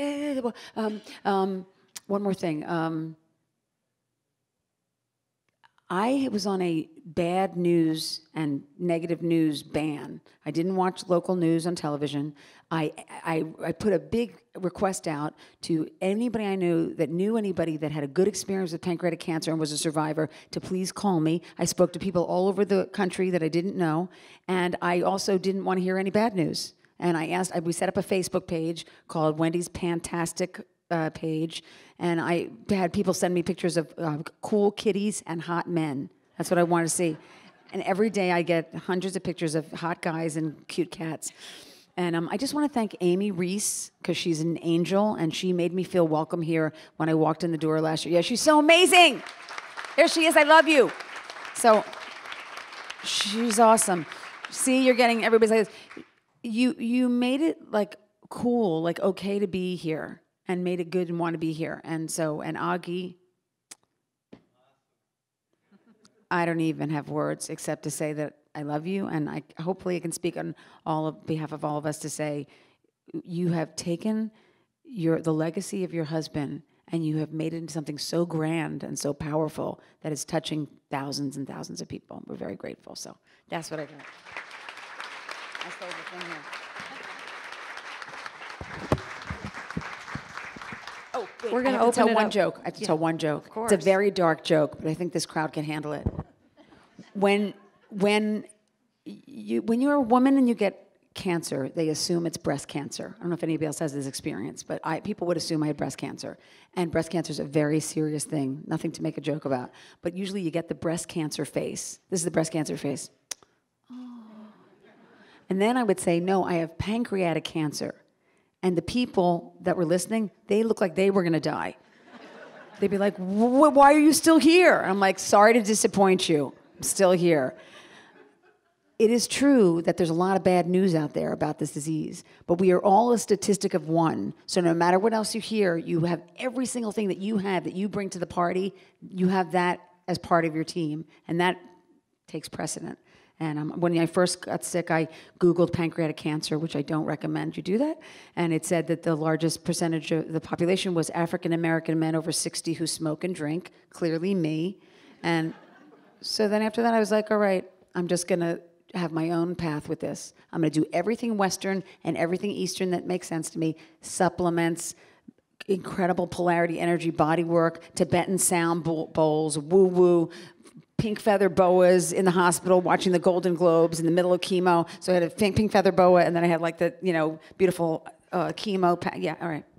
One more thing. I was on a bad news and negative news ban. I didn't watch local news on television. I put a big request out to anybody I knew anybody that had a good experience with pancreatic cancer and was a survivor to please call me. I spoke to people all over the country that I didn't know, and I also didn't want to hear any bad news. And we set up a Facebook page called Wendy's Fantastic page, and I had people send me pictures of cool kitties and hot men. That's what I want to see. And every day I get hundreds of pictures of hot guys and cute cats. And I just want to thank Amy Reese, because she's an angel, and she made me feel welcome here when I walked in the door last year. Yeah, she's so amazing. There she is. I love you. So she's awesome. See, you're getting, everybody's like this. You made it like cool, like okay to be here, and made it good and want to be here. And so, and Augie, I don't even have words except to say that I love you, and hopefully I can speak on behalf of all of us to say you have taken the legacy of your husband and you have made it into something so grand and so powerful that is touching thousands and thousands of people. We're very grateful. So that's what I got. I stole the thing here. Oh, wait, We're gonna I have to open tell it one up. joke. I have to tell one joke. Of course. It's a very dark joke, but I think this crowd can handle it. When you're a woman and you get cancer, they assume it's breast cancer. I don't know if anybody else has this experience, but people would assume I had breast cancer. And breast cancer is a very serious thing, nothing to make a joke about. But usually you get the breast cancer face. This is the breast cancer face. Oh. And then I would say, no, I have pancreatic cancer. And the people that were listening, they looked like they were going to die. They'd be like, why are you still here? I'm like, sorry to disappoint you. I'm still here. it is true that there's a lot of bad news out there about this disease, but we are all a statistic of one. So no matter what else you hear, you have every single thing that you have that you bring to the party, you have that as part of your team, and that takes precedent. And when I first got sick, I Googled pancreatic cancer, which I don't recommend you do that. And it said that the largest percentage of the population was African-American men over 60 who smoke and drink, clearly me. And so then after that, I was like, all right, I'm just going to have my own path with this. I'm going to do everything Western and everything Eastern that makes sense to me, supplements, incredible polarity energy body work, Tibetan sound bowls, woo-woo, pink feather boas in the hospital watching the Golden Globes in the middle of chemo. So I had a pink feather boa, and then I had like the, you know, beautiful chemo. Yeah, all right.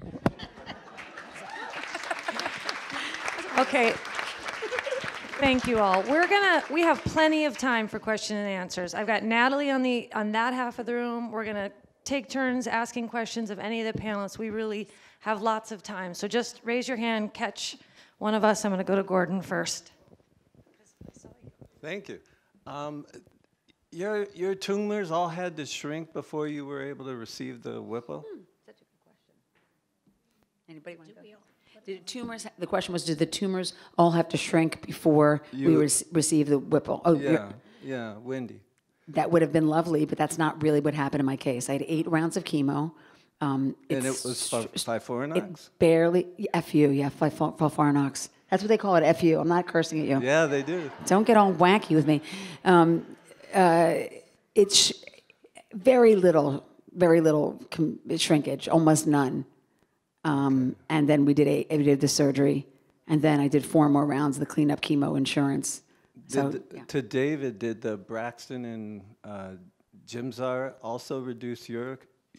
Okay. Thank you all. We have plenty of time for question and answers. I've got Natalie on that half of the room. We're gonna take turns asking questions of any of the panelists. We really have lots of time. So just raise your hand, catch one of us. I'm gonna go to Gordon first. Thank you. Your tumors all had to shrink before you were able to receive the Whipple? Such a good question. Anybody want to go? Did tumors? The question was, did the tumors all have to shrink before we receive the Whipple? Oh, yeah, Wendy. That would have been lovely, but that's not really what happened in my case. I had 8 rounds of chemo. And it was Fiforonox? Barely, FU, yeah, Fiforonox. That's what they call it, FU. I'm not cursing at you. Yeah, they do. Don't get all wacky with me. It's very little shrinkage, almost none. And then we did the surgery, and then I did 4 more rounds of the cleanup chemo insurance. To David, did the Braxton and Gemzar also reduce your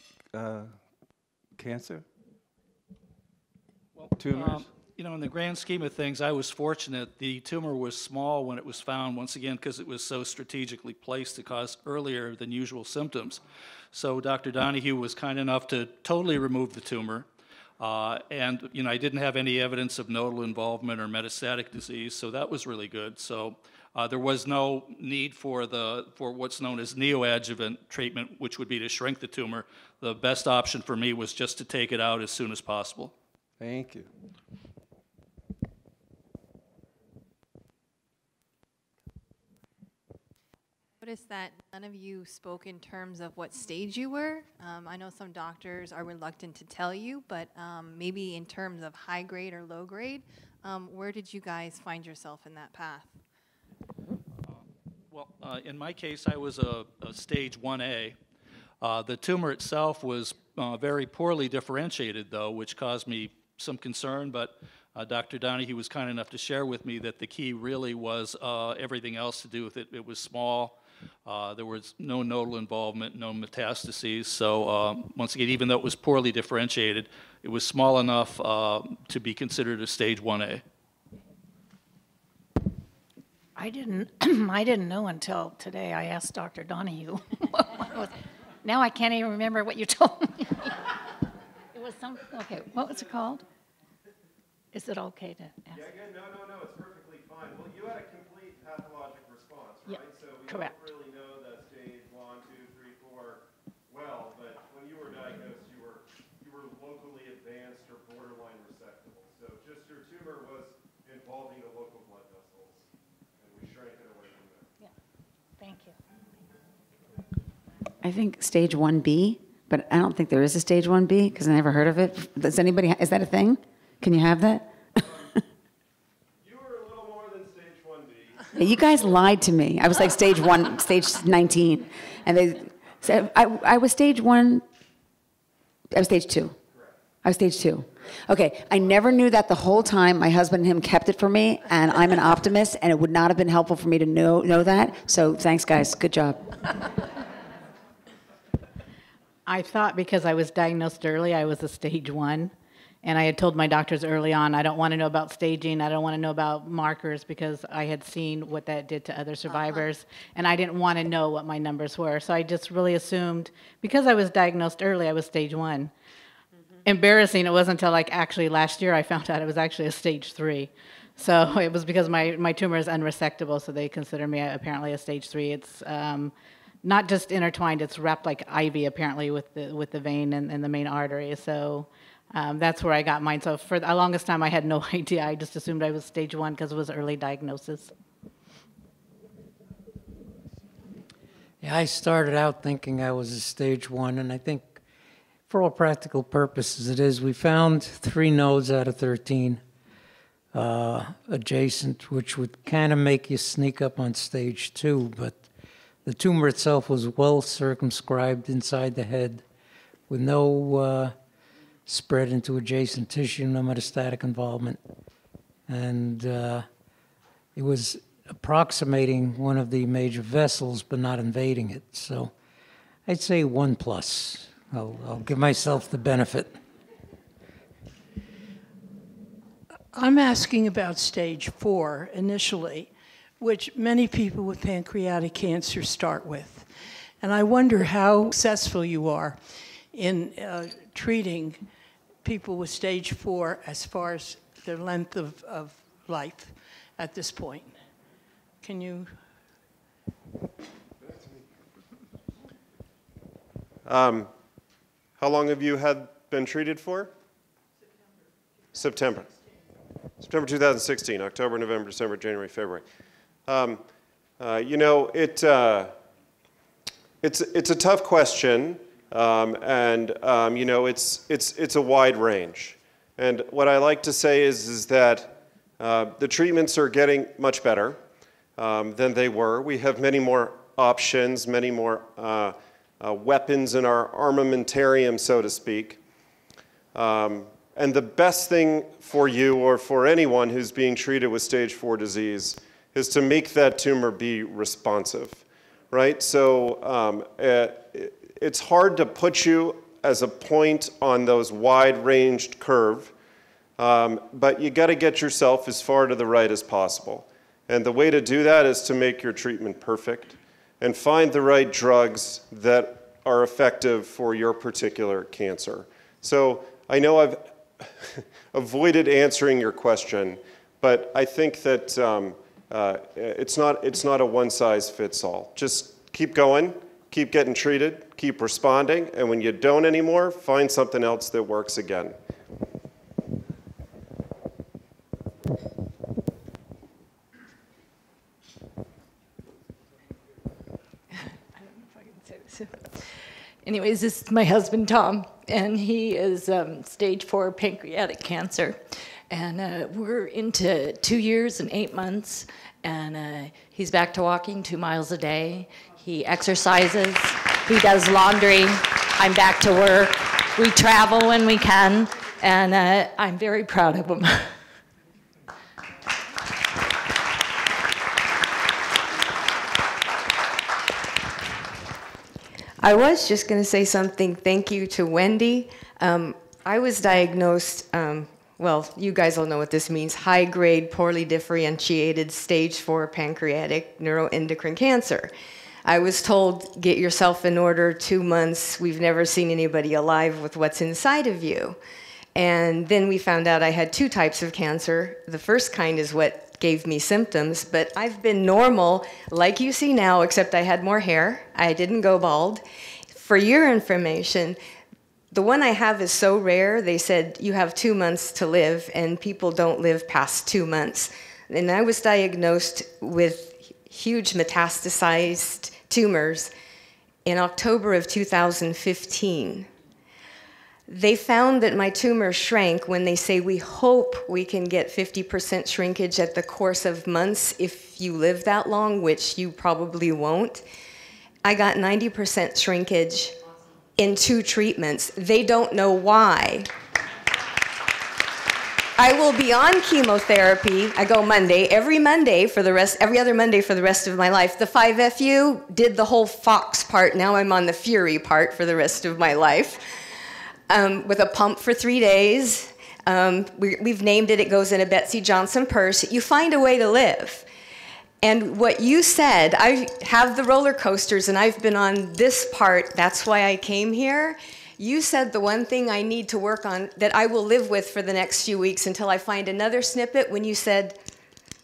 cancer? Well, tumors? You know, in the grand scheme of things, I was fortunate. The tumor was small when it was found, once again, because it was so strategically placed to cause earlier than usual symptoms. So Dr. Donahue was kind enough to totally remove the tumor. And, you know, I didn't have any evidence of nodal involvement or metastatic disease, so that was really good. So there was no need for what's known as neoadjuvant treatment, which would be to shrink the tumor. The best option for me was just to take it out as soon as possible. Thank you. Noticed that none of you spoke in terms of what stage you were. I know some doctors are reluctant to tell you, but maybe in terms of high grade or low grade, where did you guys find yourself in that path? Well, in my case, I was a stage 1A. The tumor itself was very poorly differentiated, though, which caused me some concern, but Dr. Donahue was kind enough to share with me that the key really was everything else to do with it. It was small. There was no nodal involvement, no metastases. So once again, even though it was poorly differentiated, it was small enough to be considered a stage 1A. I didn't know until today. I asked Dr. Donahue. Now I can't even remember what you told me. It was okay, what was it called? Is it okay to ask? Yeah, no, it's perfectly fine. Well, you had a complete pathologic response, right? Yeah, so we correct. Don't really know that stage 1, 2, 3, 4 well, but when you were diagnosed, you were locally advanced or borderline resectable. So just your tumor was involving the local blood vessels, and we shrank it away from there. Yeah, thank you. I think stage 1B, but I don't think there is a stage 1B because I never heard of it. Does anybody? Is that a thing? Can you have that? You were a little more than stage 1B. You guys lied to me. I was like stage 1, stage 19. And they said, I was stage 1, I was stage 2. Correct. I was stage 2. Okay, I never knew that the whole time. My husband and him kept it for me, and I'm an optimist, and it would not have been helpful for me to know that. So thanks, guys. Good job. I thought because I was diagnosed early, I was a stage 1. And I had told my doctors early on, I don't want to know about staging. I don't want to know about markers because I had seen what that did to other survivors. And I didn't want to know what my numbers were. So I just really assumed, because I was diagnosed early, I was stage 1. Embarrassing, it wasn't until like actually last year I found out it was actually a stage 3. So it was because my tumor is unresectable, so they consider me apparently a stage 3. It's not just intertwined; it's wrapped like ivy apparently with the vein and the main artery. So that's where I got mine. So for the longest time, I had no idea. I just assumed I was stage 1 because it was early diagnosis. Yeah, I started out thinking I was a stage 1, and I think for all practical purposes it is. We found 3 nodes out of 13 adjacent, which would kind of make you sneak up on stage 2, but the tumor itself was well circumscribed inside the head with no spread into adjacent tissue, no metastatic involvement. And it was approximating one of the major vessels, but not invading it. So I'd say 1+. I'll give myself the benefit. I'm asking about stage 4 initially, which many people with pancreatic cancer start with. And I wonder how successful you are in treating people with stage 4 as far as their length of life at this point. Can you? How long have you been treated for? September. September 2016, October, November, December, January, February. You know, it's a tough question, and you know, it's a wide range. And what I like to say is that the treatments are getting much better than they were. We have many more options, many more weapons in our armamentarium, so to speak. And the best thing for you or for anyone who's being treated with stage 4 disease is to make that tumor be responsive, right? So it's hard to put you as a point on those wide-ranged curve, but you got to get yourself as far to the right as possible. And the way to do that is to make your treatment perfect and find the right drugs that are effective for your particular cancer. So I know I've avoided answering your question, but I think that it's not a one-size-fits-all. Just keep going, keep getting treated, keep responding, and when you don't anymore, find something else that works again. Anyways, this is my husband, Tom, and he is stage 4 pancreatic cancer. And we're into 2 years and 8 months, and he's back to walking 2 miles a day. He exercises, he does laundry, I'm back to work. We travel when we can, and I'm very proud of him. I was just going to say something. Thank you to Wendy. I was diagnosed, well, you guys all know what this means, high-grade, poorly differentiated, stage 4 pancreatic neuroendocrine cancer. I was told, get yourself in order, 2 months. We've never seen anybody alive with what's inside of you. And then we found out I had 2 types of cancer. The first kind is what gave me symptoms, but I've been normal, like you see now, except I had more hair. I didn't go bald. For your information, the one I have is so rare, they said you have 2 months to live, and people don't live past 2 months. And I was diagnosed with huge metastasized tumors in October of 2015. They found that my tumor shrank when they say we hope we can get 50% shrinkage at the course of months if you live that long, which you probably won't. I got 90% shrinkage in 2 treatments. They don't know why. I will be on chemotherapy. I go Monday, every other Monday for the rest of my life. The 5FU did the whole Fox part. Now I'm on the Fury part for the rest of my life. With a pump for 3 days. We've named it, it goes in a Betsy Johnson purse. You find a way to live. And what you said, I have the roller coasters and I've been on this part, that's why I came here. You said the one thing I need to work on that I will live with for the next few weeks until I find another snippet when you said,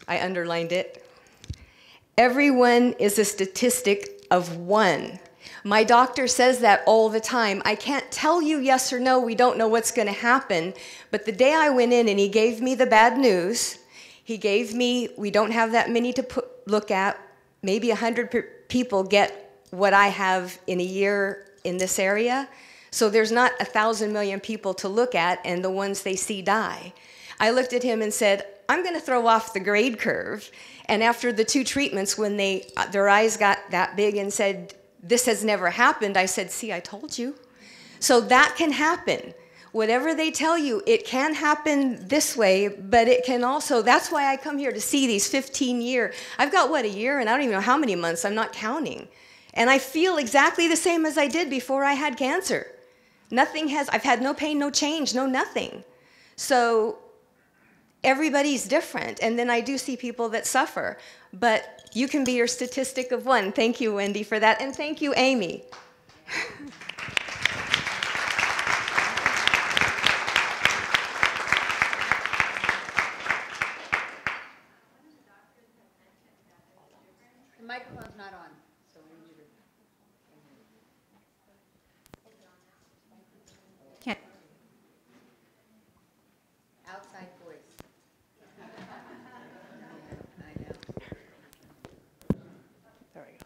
I underlined it. Everyone is a statistic of one. My doctor says that all the time. I can't tell you yes or no, we don't know what's going to happen. But the day I went in and he gave me the bad news, he gave me, we don't have that many to look at, maybe 100 people get what I have in a year in this area. So there's not 1,000 million people to look at, and the ones they see die. I looked at him and said, I'm going to throw off the grade curve. And after the 2 treatments, when their eyes got that big and said, this has never happened, I said, see, I told you. So that can happen. Whatever they tell you, it can happen this way, but it can also, that's why I come here to see these 15-year. I've got, what, a year, and I don't even know how many months, I'm not counting. And I feel exactly the same as I did before I had cancer. I've had no pain, no change, no nothing. So everybody's different, and then I do see people that suffer. But you can be your statistic of one. Thank you, Wendy, for that, and thank you, Amy. The microphone's not on, so we need you to. Can't. Outside voice. I know. There we go.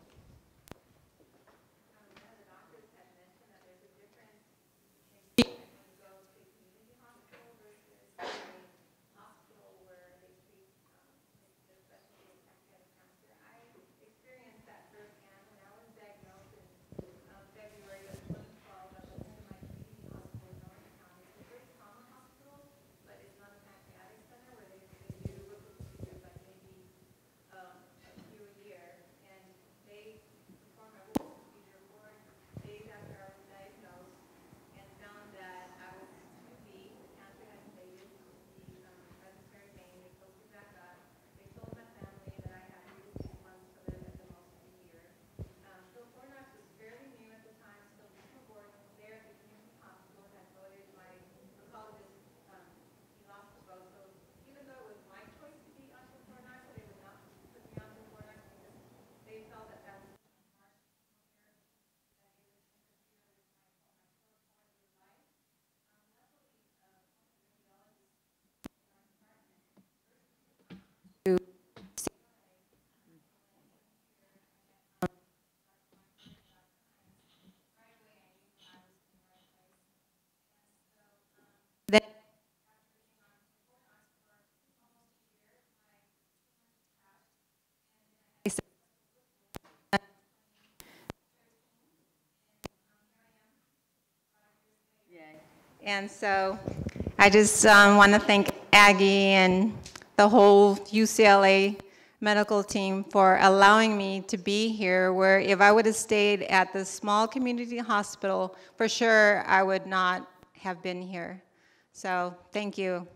And so I just want to thank Aggie and the whole UCLA medical team for allowing me to be here, where if I would have stayed at the small community hospital, for sure I would not have been here. So thank you.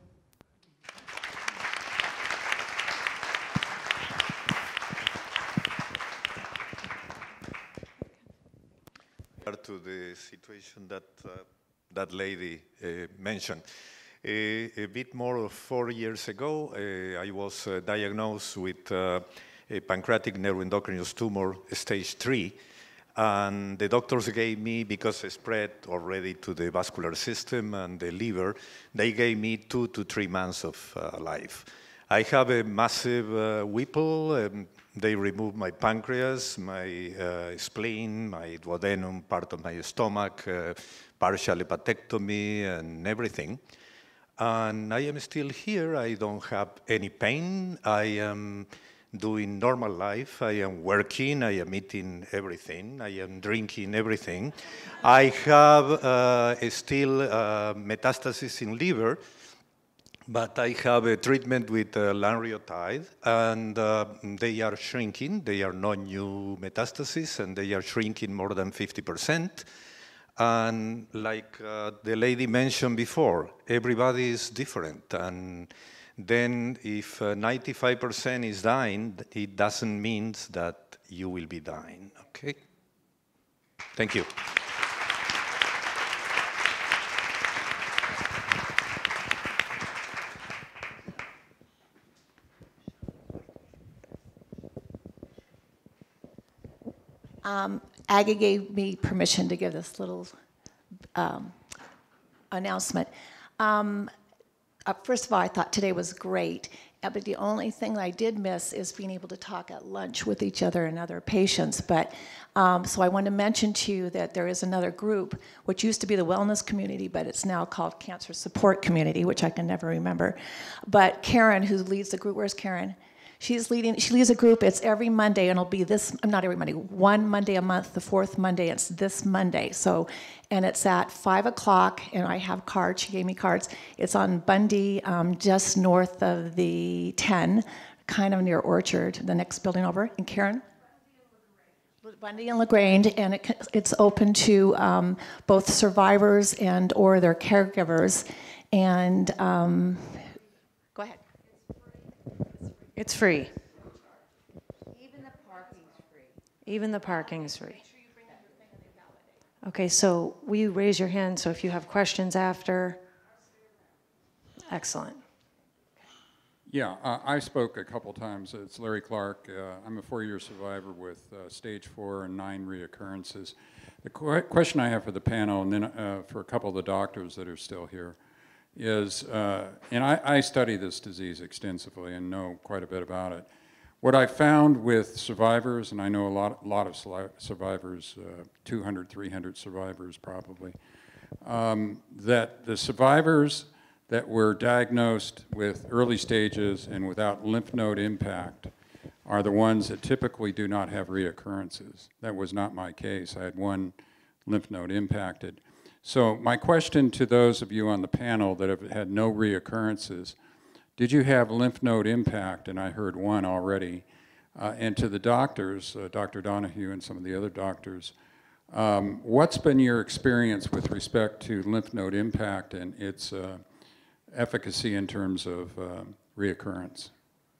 To the situation that that lady mentioned. A bit more of 4 years ago, I was diagnosed with a pancreatic neuroendocrine tumor, stage 3, and the doctors gave me, because it spread already to the vascular system and the liver, they gave me 2 to 3 months of life. I have a massive Whipple. They removed my pancreas, my spleen, my duodenum, part of my stomach, partial hepatectomy, and everything. And I am still here. I don't have any pain. I am doing normal life. I am working. I am eating everything. I am drinking everything. I have still metastasis in liver, but I have a treatment with lanreotide, and they are shrinking. They are not new metastases, and they are shrinking more than 50%. And like the lady mentioned before, everybody is different. And then if 95% is dying, it doesn't mean that you will be dying, okay? Thank you. Aggie gave me permission to give this little announcement. First of all, I thought today was great, but the only thing that I did miss is being able to talk at lunch with each other and other patients. But so I want to mention to you that there is another group, which used to be the wellness community, but it's now called Cancer Support Community, which I can never remember. But Karen, who leads the group, where's Karen? She leads a group. It's every Monday, and it'll be not every Monday, one Monday a month, the fourth Monday. It's this Monday. So, and it's at 5 o'clock, and I have cards. She gave me cards. It's on Bundy, just north of the 10, kind of near Orchard, the next building over. And Karen? Bundy and LaGrange, and it's open to both survivors and or their caregivers. And go ahead. It's free. Even the parking's free. Even the parking is free. Okay, so will you raise your hand so if you have questions after? Excellent. Yeah, I spoke a couple times. It's Larry Clark. I'm a 4-year survivor with stage 4 and 9 reoccurrences. The question I have for the panel, and then for a couple of the doctors that are still here, is, and I study this disease extensively and know quite a bit about it. What I found with survivors, and I know a lot of survivors, 200, 300 survivors probably, that the survivors that were diagnosed with early stages and without lymph node impact are the ones that typically do not have reoccurrences. That was not my case. I had one lymph node impacted. So my question to those of you on the panel that have had no reoccurrences, did you have lymph node impact? And I heard one already. And to the doctors, Dr. Donahue and some of the other doctors, what's been your experience with respect to lymph node impact and its efficacy in terms of reoccurrence?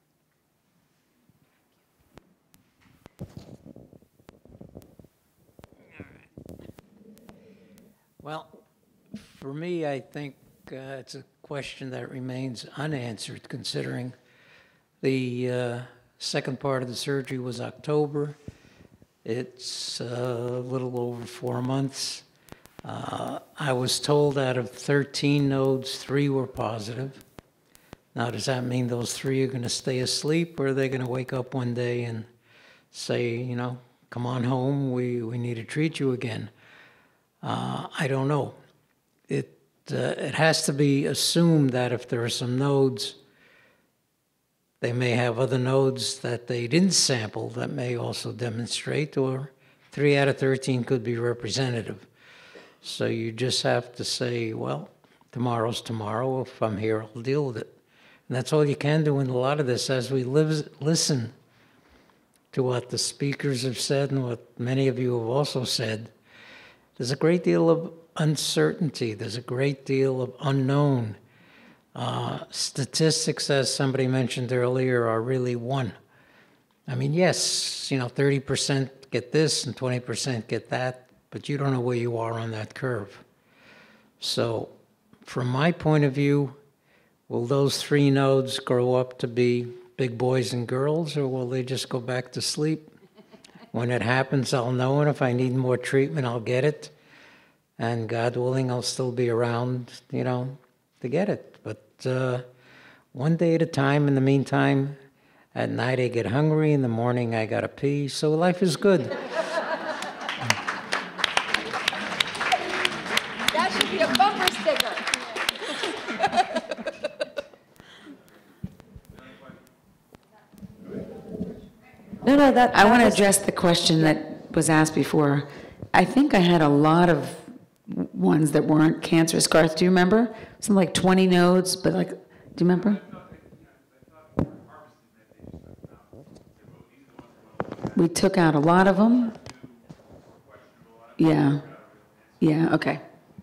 Well, for me, I think it's a question that remains unanswered, considering the second part of the surgery was October. It's a little over 4 months. I was told out of 13 nodes, 3 were positive. Now, does that mean those 3 are going to stay asleep, or are they going to wake up one day and say, you know, come on home, we need to treat you again? I don't know. It has to be assumed that if there are some nodes, they may have other nodes that they didn't sample that may also demonstrate, or 3 out of 13 could be representative. So you just have to say, well, tomorrow's tomorrow. If I'm here, I'll deal with it. And that's all you can do in a lot of this as we listen to what the speakers have said and what many of you have also said. There's a great deal of uncertainty. There's a great deal of unknown. Statistics, as somebody mentioned earlier, are really one. I mean, yes, 30% get this and 20% get that, but you don't know where you are on that curve. So from my point of view, will those 3 nodes grow up to be big boys and girls, or will they just go back to sleep? When it happens, I'll know, and if I need more treatment, I'll get it. And God willing, I'll still be around, to get it. But one day at a time. In the meantime, at night I get hungry, in the morning I gotta pee, so life is good. That should be a bumper sticker. No, I want to address the question that was asked before. I think I had a lot of ones that weren't cancerous. Garth, do you remember? Something like 20 nodes, but do you remember? We took out a lot of them. Yeah. Yeah, okay.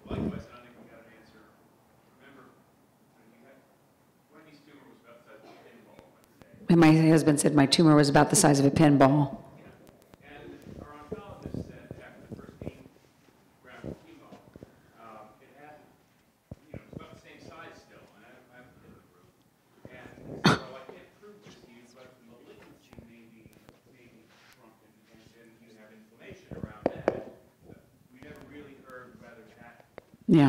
And my husband said my tumor was about the size of a pinball. Yeah.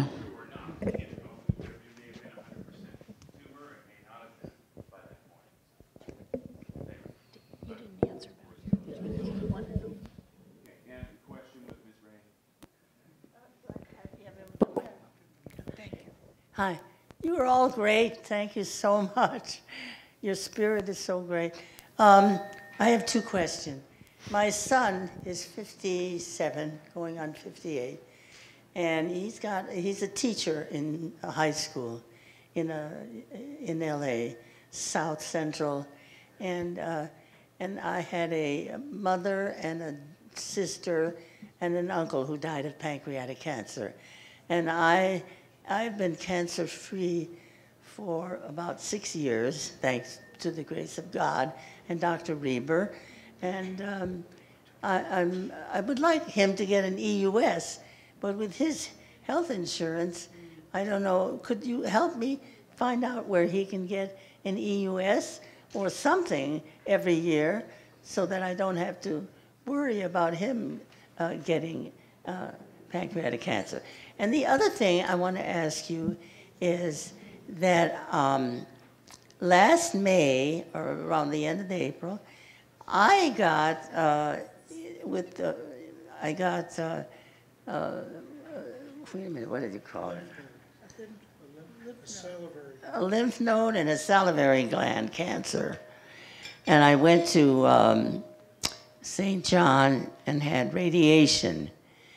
Hi. You are all great. Thank you so much. Your spirit is so great. I have two questions. My son is 57, going on 58, and he's a teacher in a high school in LA, South Central, and I had a mother and a sister and an uncle who died of pancreatic cancer, and I've been cancer-free for about 6 years, thanks to the grace of God and Dr. Reber. And I would like him to get an EUS, but with his health insurance, I don't know, could you help me find out where he can get an EUS or something every year so that I don't have to worry about him getting pancreatic cancer? And the other thing I want to ask you is that last May, or around the end of April, I got wait a minute, what did you call it? A lymph node and a salivary gland cancer. And I went to St. John and had radiation.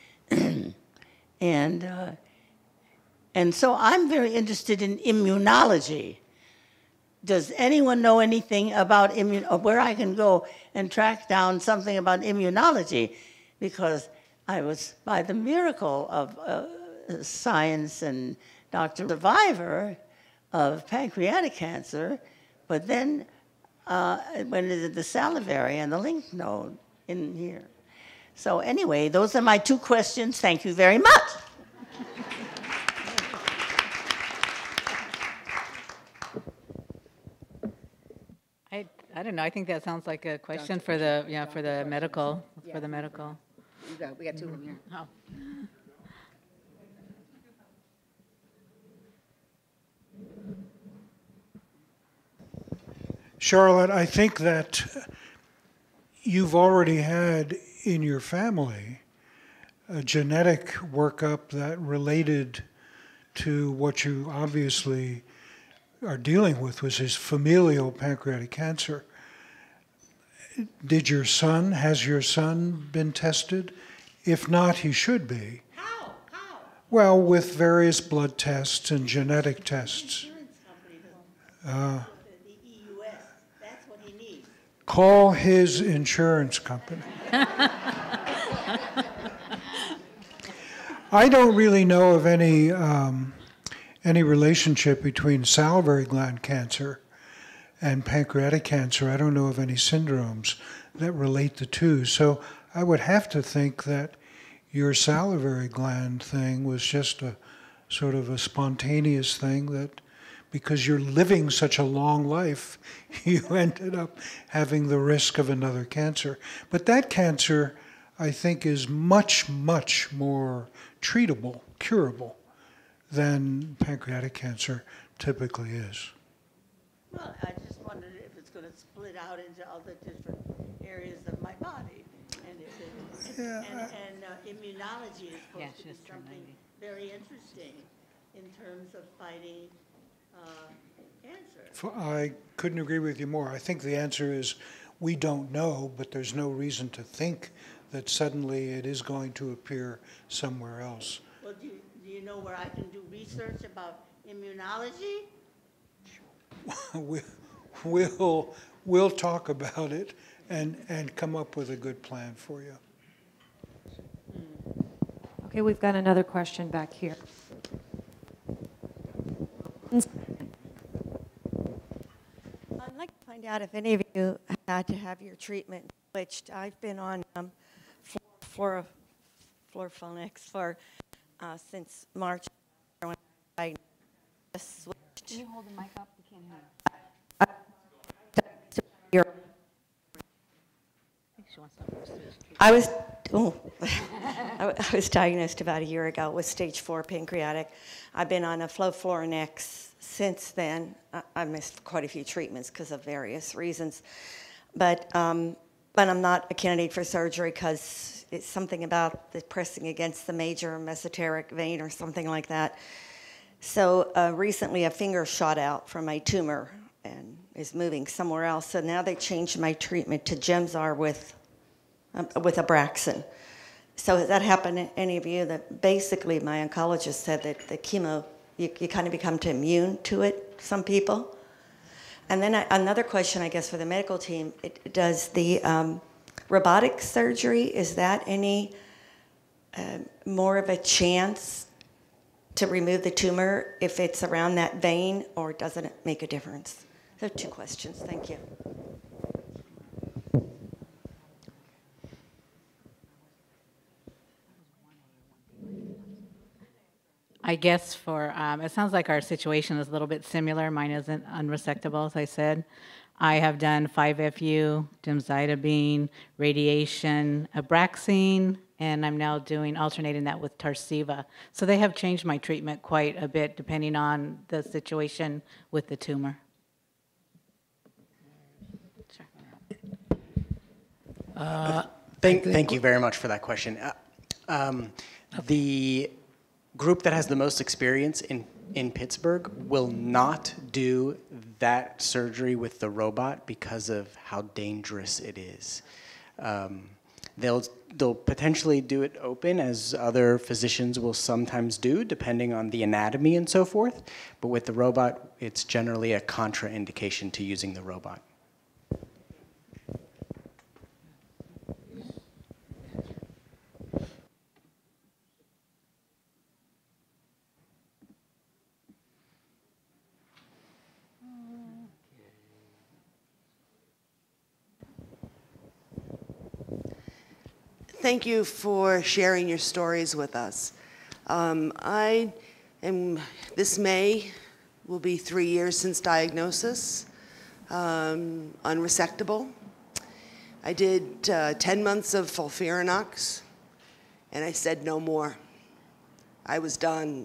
And so I'm very interested in immunology. Does anyone know anything about where I can go and track down something about immunology? Because I was, by the miracle of science and Dr. Survivor of pancreatic cancer, but then when it is the salivary and the lymph node in here. So anyway, those are my two questions. Thank you very much. I don't know. I think that sounds like a question for the medical. Yeah. For the medical. We got two of them here. Oh. Charlotte, I think that you've already had in your family a genetic workup that related to what you obviously are dealing with, which is familial pancreatic cancer. Has your son been tested? If not, he should be. How? Well, with various blood tests and genetic tests. The EUS, that's what he needs. Call his insurance company. I don't really know of any relationship between salivary gland cancer and pancreatic cancer. I don't know of any syndromes that relate the two. So I would have to think that your salivary gland thing was just a sort of a spontaneous thing that because you're living such a long life, you ended up having the risk of another cancer. But that cancer, I think, is much, much more treatable, curable, than pancreatic cancer typically is. Well, I just wondered if it's going to split out into other different areas of my body. And immunology is supposed to be something very interesting in terms of fighting cancer. I couldn't agree with you more. I think the answer is we don't know, but there's no reason to think that suddenly it is going to appear somewhere else. Well, do you know where I can do research about immunology? We'll talk about it and come up with a good plan for you. Okay, we've got another question back here. I'd like to find out if any of you had to have your treatment switched. I've been on fluorophonics for since March when I just switched. Can you hold the mic up? We can't hear you. Oh, I was diagnosed about a year ago with stage 4 pancreatic. I've been on a Flowfluorinax since then. I missed quite a few treatments because of various reasons. But I'm not a candidate for surgery because it's something about the pressing against the major mesenteric vein or something like that. So recently a finger shot out from my tumor and is moving somewhere else. So now they changed my treatment to Gemzar with Abraxane. So has that happened to any of you? That basically my oncologist said that the chemo, you kind of become immune to it, some people. And then another question, I guess, for the medical team, does the robotic surgery, is that any more of a chance to remove the tumor if it's around that vein, or doesn't it make a difference? Those are 2 questions. Thank you. I guess for, it sounds like our situation is a little bit similar. Mine isn't unresectable, as I said. I have done 5-FU, gemcitabine, radiation, Abraxane, and I'm now alternating that with Tarceva. So they have changed my treatment quite a bit depending on the situation with the tumor. Thank you very much for that question. The group that has the most experience in Pittsburgh will not do that surgery with the robot because of how dangerous it is. They'll potentially do it open, as other physicians will sometimes do, depending on the anatomy and so forth. But with the robot, it's generally a contraindication to using the robot. Thank you for sharing your stories with us. This May will be 3 years since diagnosis, unresectable. I did 10 months of FOLFIRINOX, and I said no more. I was done.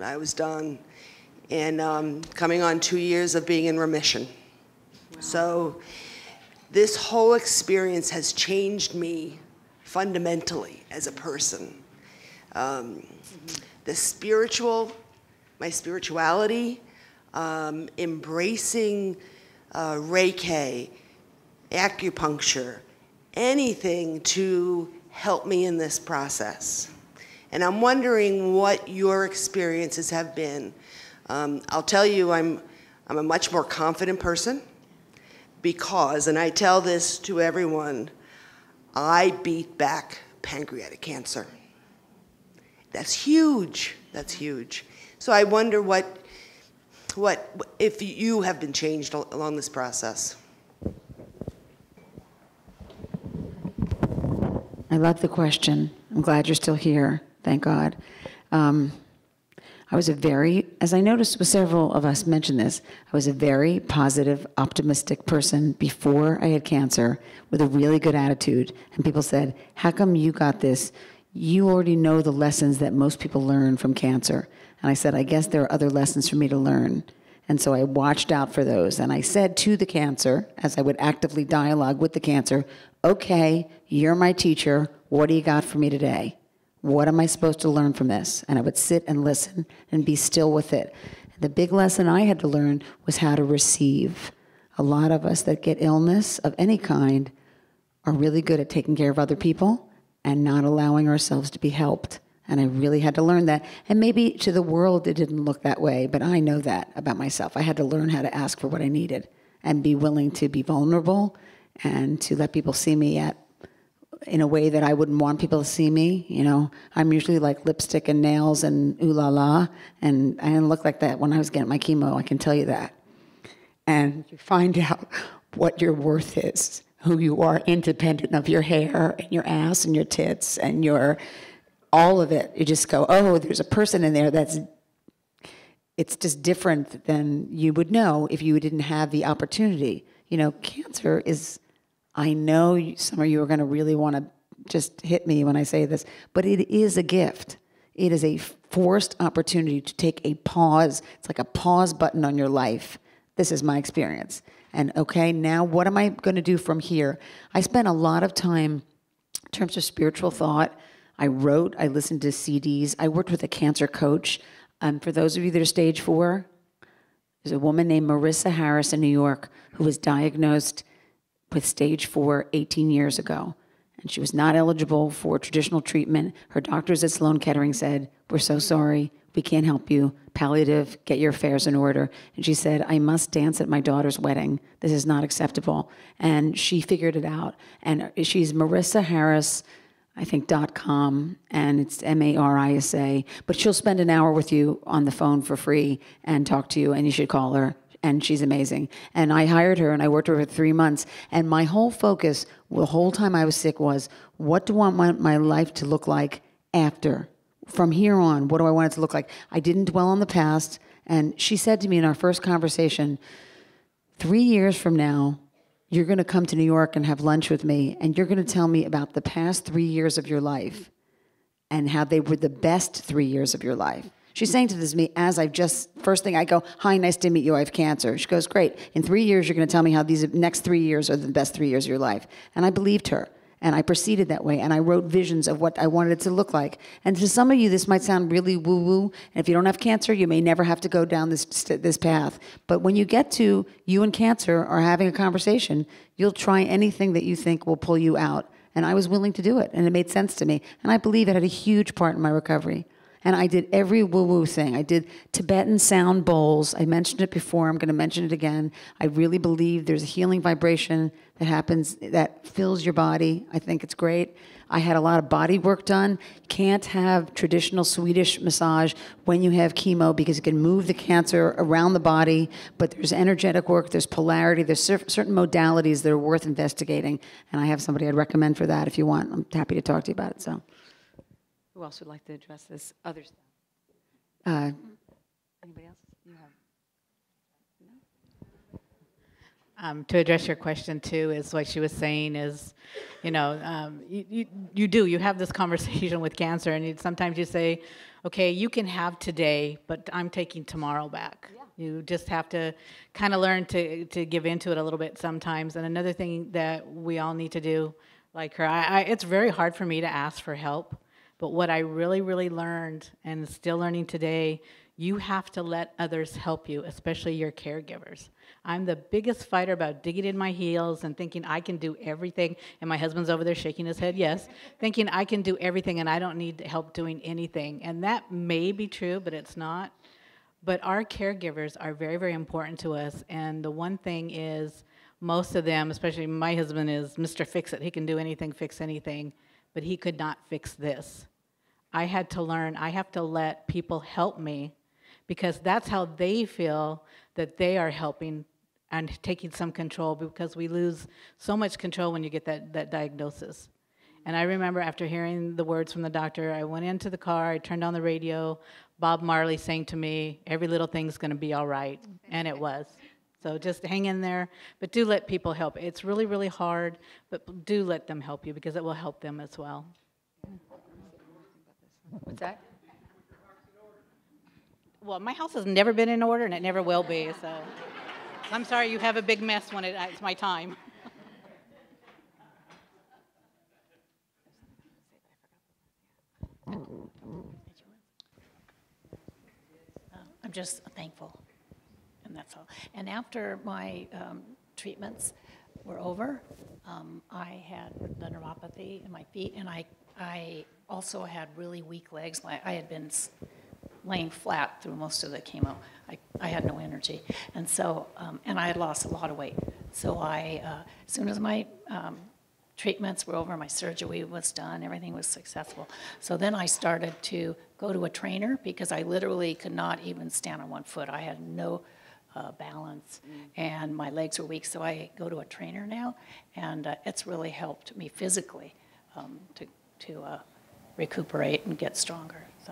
And coming on 2 years of being in remission. Wow. So this whole experience has changed me fundamentally as a person. My spirituality, embracing Reiki, acupuncture, anything to help me in this process. And I'm wondering what your experiences have been. I'll tell you, I'm a much more confident person because, and I tell this to everyone, I beat back pancreatic cancer. That's huge. That's huge. So I wonder what if you have been changed along this process. I love the question. I'm glad you're still here. Thank God. I was as I noticed with several of us mention this, I was a very positive, optimistic person before I had cancer with a really good attitude. And people said, how come you got this? You already know the lessons that most people learn from cancer. And I said, I guess there are other lessons for me to learn. And so I watched out for those. And I said to the cancer, as I would actively dialogue with the cancer, okay, you're my teacher. What do you got for me today? What am I supposed to learn from this? And I would sit and listen and be still with it. The big lesson I had to learn was how to receive. A lot of us that get illness of any kind are really good at taking care of other people and not allowing ourselves to be helped. And I really had to learn that. And maybe to the world it didn't look that way, but I know that about myself. I had to learn how to ask for what I needed and be willing to be vulnerable and to let people see me in a way that I wouldn't want people to see me. You know, I'm usually like lipstick and nails and ooh la la, and I didn't look like that when I was getting my chemo, I can tell you that. And you find out what your worth is, who you are independent of your hair and your ass and your tits and all of it. You just go, oh, there's a person in there it's just different than you would know if you didn't have the opportunity. You know, cancer is, I know some of you are going to really want to just hit me when I say this, but it is a gift. It is a forced opportunity to take a pause. It's like a pause button on your life. This is my experience. And okay, now what am I going to do from here? I spent a lot of time in terms of spiritual thought. I wrote, I listened to CDs. I worked with a cancer coach. For those of you that are stage 4, there's a woman named Marissa Harris in New York who was diagnosed with stage 4 18 years ago. And she was not eligible for traditional treatment. Her doctors at Sloan Kettering said, "We're so sorry, we can't help you. Palliative, get your affairs in order." And she said, "I must dance at my daughter's wedding. This is not acceptable." And she figured it out. And she's Marissa Harris, I think, .com, and it's Marisa, but she'll spend an hour with you on the phone for free and talk to you, and you should call her, and she's amazing. And I hired her, and I worked with her for 3 months, and my whole focus the whole time I was sick was, what do I want my life to look like after? From here on, what do I want it to look like? I didn't dwell on the past, and she said to me in our first conversation, 3 years from now, you're going to come to New York and have lunch with me, and you're going to tell me about the past 3 years of your life and how they were the best 3 years of your life. She's saying to this to me as I've just, first thing I go, "Hi, nice to meet you, I have cancer." She goes, "Great, in 3 years you're going to tell me how these next 3 years are the best 3 years of your life." And I believed her, and I proceeded that way, and I wrote visions of what I wanted it to look like. And to some of you, this might sound really woo-woo, and if you don't have cancer, you may never have to go down this path. But when you get to, you and cancer are having a conversation, you'll try anything that you think will pull you out. And I was willing to do it, and it made sense to me. And I believe it had a huge part in my recovery. And I did every woo-woo thing. I did Tibetan sound bowls. I mentioned it before. I'm going to mention it again. I really believe there's a healing vibration that happens that fills your body. I think it's great. I had a lot of body work done. Can't have traditional Swedish massage when you have chemo because it can move the cancer around the body, but there's energetic work, there's polarity, there's certain modalities that are worth investigating. And I have somebody I'd recommend for that if you want. I'm happy to talk to you about it. So. Who else would like to address this? Others? Anybody else? You have. To address your question too, is what she was saying is, you have this conversation with cancer, and sometimes you say, okay, you can have today, but I'm taking tomorrow back. Yeah. You just have to kind of learn to give into it a little bit sometimes. And another thing that we all need to do, like her, it's very hard for me to ask for help. But what I really, really learned, and still learning today, you have to let others help you, especially your caregivers. I'm the biggest fighter about digging in my heels and thinking I can do everything, and my husband's over there shaking his head, yes, thinking I can do everything and I don't need help doing anything. And that may be true, but it's not. But our caregivers are very, very important to us, and the one thing is, most of them, especially my husband, is Mr. Fix-It. He can do anything, fix anything. But he could not fix this. I had to learn, I have to let people help me because that's how they feel that they are helping and taking some control, because we lose so much control when you get that diagnosis. And I remember after hearing the words from the doctor, I went into the car, I turned on the radio, Bob Marley saying to me, "Every little thing's gonna be all right," and it was. So just hang in there, but do let people help. It's really, really hard, but do let them help you because it will help them as well. What's that? Well, my house has never been in order, and it never will be, so I'm sorry you have a big mess when it's my time. I'm just thankful. And that's all. And after my treatments were over, I had the neuropathy in my feet, and I also had really weak legs. I had been laying flat through most of the chemo. I had no energy, and so and I had lost a lot of weight. So as soon as my treatments were over, my surgery was done, everything was successful. So then I started to go to a trainer because I literally could not even stand on one foot. I had no balance, and my legs were weak, so I go to a trainer now, and it's really helped me physically to recuperate and get stronger. So,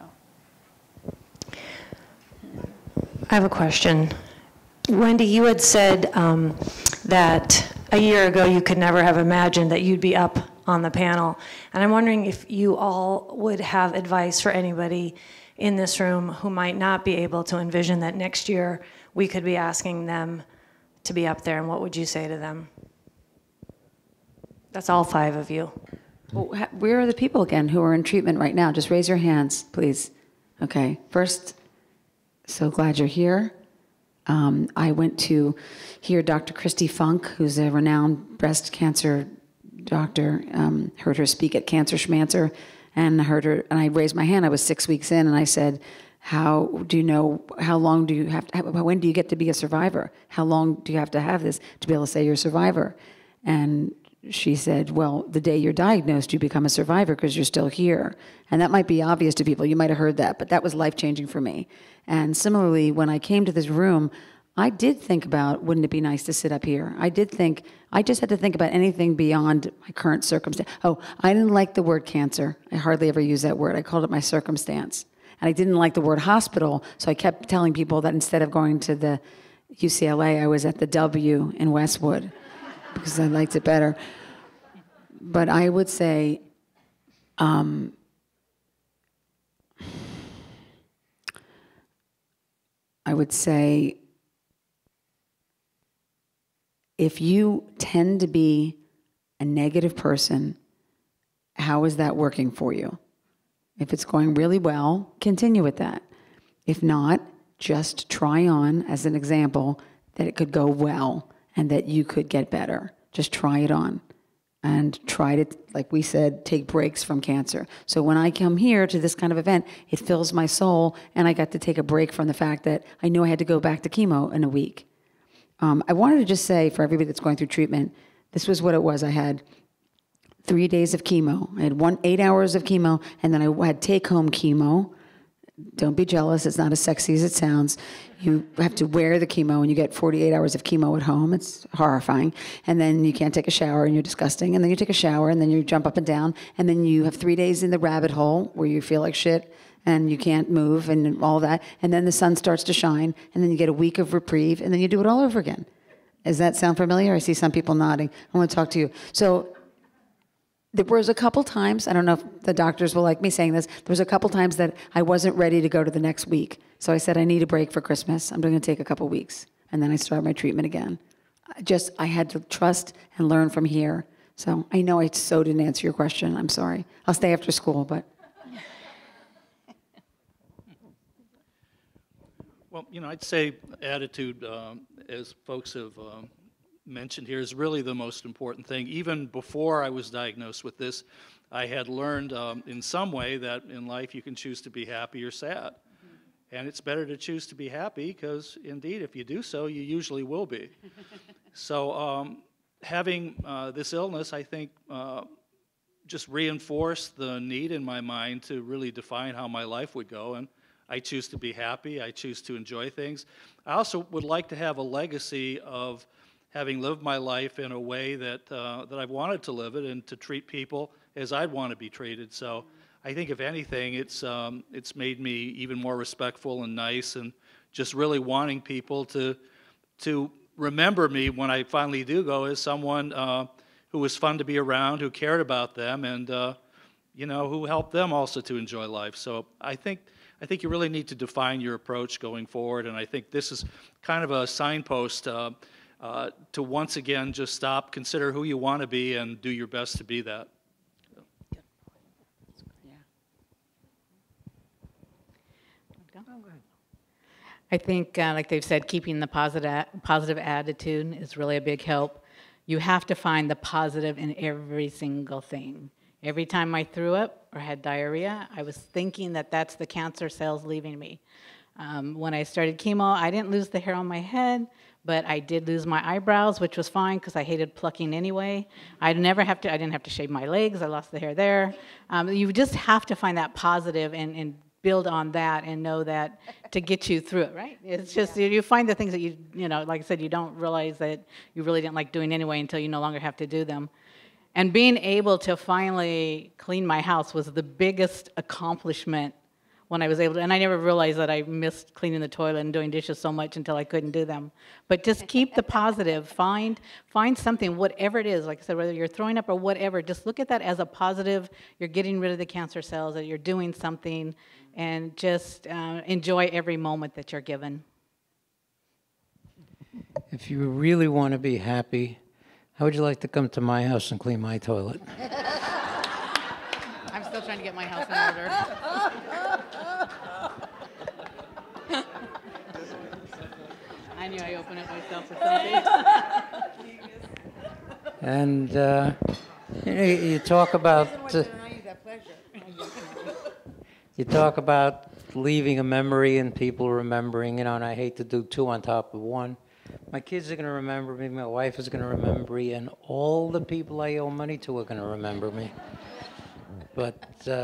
I have a question. Wendy, you had said that a year ago you could never have imagined that you'd be up on the panel. And I'm wondering if you all would have advice for anybody in this room who might not be able to envision that next year we could be asking them to be up there, and what would you say to them? That's all 5 of you. Well, where are the people again who are in treatment right now? Just raise your hands, please. Okay, first, so glad you're here. I went to hear Dr. Christy Funk, who's a renowned breast cancer doctor, heard her speak at Cancer Schmancer, and I raised my hand. I was 6 weeks in, and I said, when do you get to be a survivor? How long do you have to have this to be able to say you're a survivor? And she said, well, the day you're diagnosed, you become a survivor because you're still here. And that might be obvious to people. You might have heard that, but that was life-changing for me. And similarly, when I came to this room, I did think about, wouldn't it be nice to sit up here? I just had to think about anything beyond my current circumstance. Oh, I didn't like the word cancer. I hardly ever use that word. I called it my circumstance. And I didn't like the word hospital, so I kept telling people that instead of going to the UCLA, I was at the W in Westwood, because I liked it better. But I would say, if you tend to be a negative person, how is that working for you? If it's going really well, continue with that. If not, just try on, as an example, that it could go well and that you could get better. Just try it on. And try to, like we said, take breaks from cancer. So when I come here to this kind of event, it fills my soul, and I got to take a break from the fact that I knew I had to go back to chemo in a week. I wanted to just say, for everybody that's going through treatment, this was what it was. I had 3 days of chemo. I had 8 hours of chemo, and then I had take-home chemo. Don't be jealous. It's not as sexy as it sounds. You have to wear the chemo, and you get 48 hours of chemo at home. It's horrifying. And then you can't take a shower, and you're disgusting. And then you take a shower, and then you jump up and down. And then you have 3 days in the rabbit hole where you feel like shit, and you can't move, and all that. And then the sun starts to shine, and then you get a week of reprieve, and then you do it all over again. Does that sound familiar? I see some people nodding. I want to talk to you. So there was a couple times, I don't know if the doctors will like me saying this, there was a couple times that I wasn't ready to go to the next week. So I said, I need a break for Christmas. I'm going to take a couple weeks. And then I started my treatment again. I had to trust and learn from here. So I know I so didn't answer your question. I'm sorry. I'll stay after school, but. Well, I'd say attitude, as folks have mentioned here, is really the most important thing. Even before I was diagnosed with this, I had learned in some way that in life you can choose to be happy or sad. And it's better to choose to be happy because, indeed, if you do so, you usually will be. So having this illness, I think, just reinforced the need in my mind to really define how my life would go. And I choose to be happy. I choose to enjoy things. I also would like to have a legacy of having lived my life in a way that that I've wanted to live it, and to treat people as I'd want to be treated. So I think, if anything, it's made me even more respectful and nice, and just really wanting people to remember me when I finally do go as someone who was fun to be around, who cared about them, and who helped them also to enjoy life. So I think you really need to define your approach going forward, and I think this is kind of a signpost to once again just stop, consider who you want to be, and do your best to be that. I think, like they've said, keeping the positive attitude is really a big help. You have to find the positive in every single thing. Every time I threw up or had diarrhea, I was thinking that that's the cancer cells leaving me. When I started chemo, I didn't lose the hair on my head, but I did lose my eyebrows, which was fine because I hated plucking anyway. I didn't have to shave my legs. I lost the hair there. You just have to find that positive and build on that and know that to get you through it, right? It's just, you find the things that like I said, you don't realize that you really didn't like doing anyway until you no longer have to do them. And being able to finally clean my house was the biggest accomplishment when I was able to, and I never realized that I missed cleaning the toilet and doing dishes so much until I couldn't do them. But just keep the positive. Find something, whatever it is. Like I said, whether you're throwing up or whatever, just look at that as a positive. You're getting rid of the cancer cells, that you're doing something, and just enjoy every moment that you're given. If you really want to be happy, how would you like to come to my house and clean my toilet? I'm still trying to get my house in order. I knew I opened it myself for something. And you talk about you talk about leaving a memory and people remembering, and I hate to do two on top of one. My kids are going to remember me, my wife is going to remember me, and all the people I owe money to are going to remember me. But,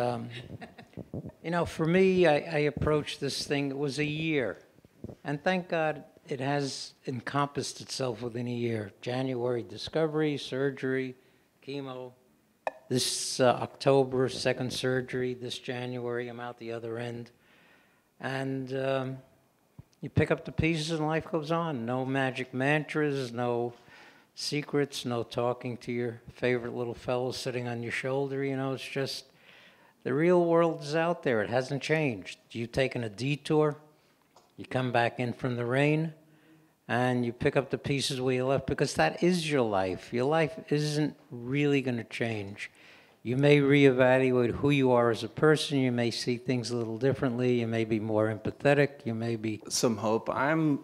for me, I approached this thing, it was a year. And thank God it has encompassed itself within a year. January, discovery, surgery, chemo. This October, second surgery. This January, I'm out the other end. And you pick up the pieces and life goes on. No magic mantras, no secrets, no talking to your favorite little fellow sitting on your shoulder. It's just the real world is out there. It hasn't changed. You've taken a detour. You come back in from the rain, and you pick up the pieces where you left, because that is your life. Your life isn't really going to change. You may reevaluate who you are as a person. You may see things a little differently. You may be more empathetic. You may be... Some hope. I'm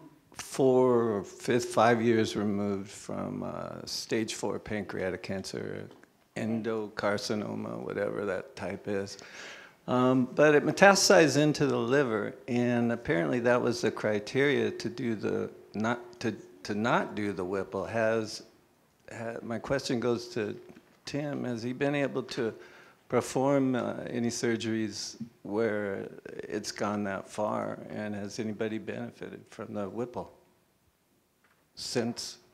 5 years removed from stage 4 pancreatic cancer, endocarcinoma, whatever that type is. But it metastasized into the liver, and apparently that was the criteria to do not do the Whipple. My question goes to Tim. Has he been able to perform any surgeries where it's gone that far, and has anybody benefited from the Whipple since?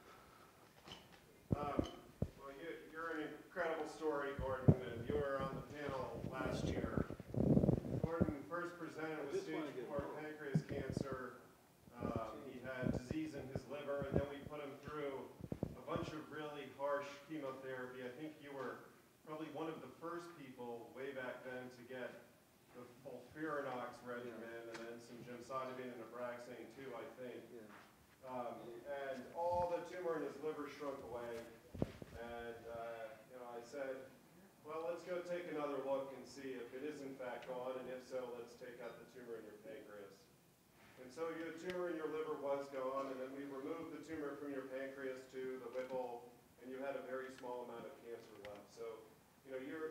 Well, you're an incredible story, Gordon, and you were on the panel last year. Gordon first presented with stage 4 pancreas cancer. He had disease in his liver, and then we put him through a bunch of really harsh chemotherapy. I think you were probably one of the first people way back then to get the FOLFIRINOX regimen, and then some gemcitabine and Abraxane too, I think. And all the tumor in his liver shrunk away. And I said, well, let's go take another look and see if it is in fact gone, and if so, let's take out the tumor in your pancreas. And so your tumor in your liver was gone, and then we removed the tumor from your pancreas to the Whipple, and you had a very small amount of cancer left. So, you're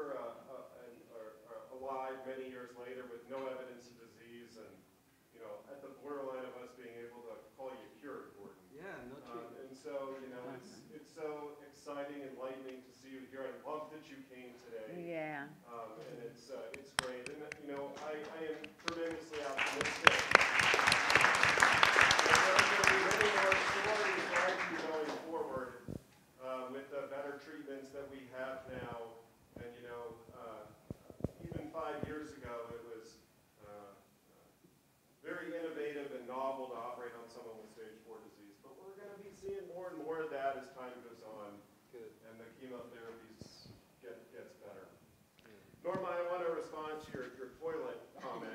alive many years later with no evidence of disease, and at the borderline of us being able to call you cured, Gordon. Yeah, no treatment. And so, it's so exciting and enlightening to see you here. I love that you came today. Yeah. And it's great. And I am tremendously optimistic. There's going to be many more stories like you going forward with the better treatments that we have now. And even 5 years ago, it was very innovative and novel to operate on someone with stage 4 disease. But we're going to be seeing more and more of that as time goes on. Good. And the chemotherapies gets better. Norma, I want to respond to your toilet comment.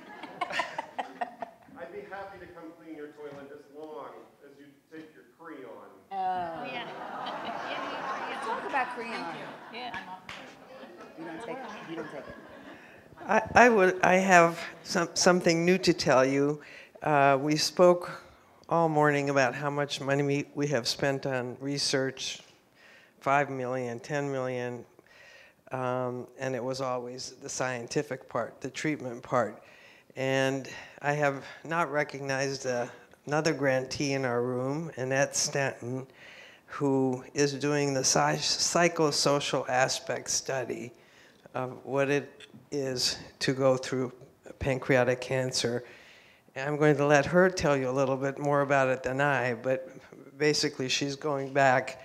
I'd be happy to come clean your toilet as long as you take your Creon. Oh, yeah. Talk about Creon. Yeah. You don't take it. You don't take it. I have something new to tell you. We spoke all morning about how much money we have spent on research, 5 million, 10 million, and it was always the scientific part, the treatment part. And I have not recognized another grantee in our room, Annette Stanton, who is doing the psychosocial aspect study of what it is to go through pancreatic cancer. And I'm going to let her tell you a little bit more about it than I, but basically she's going back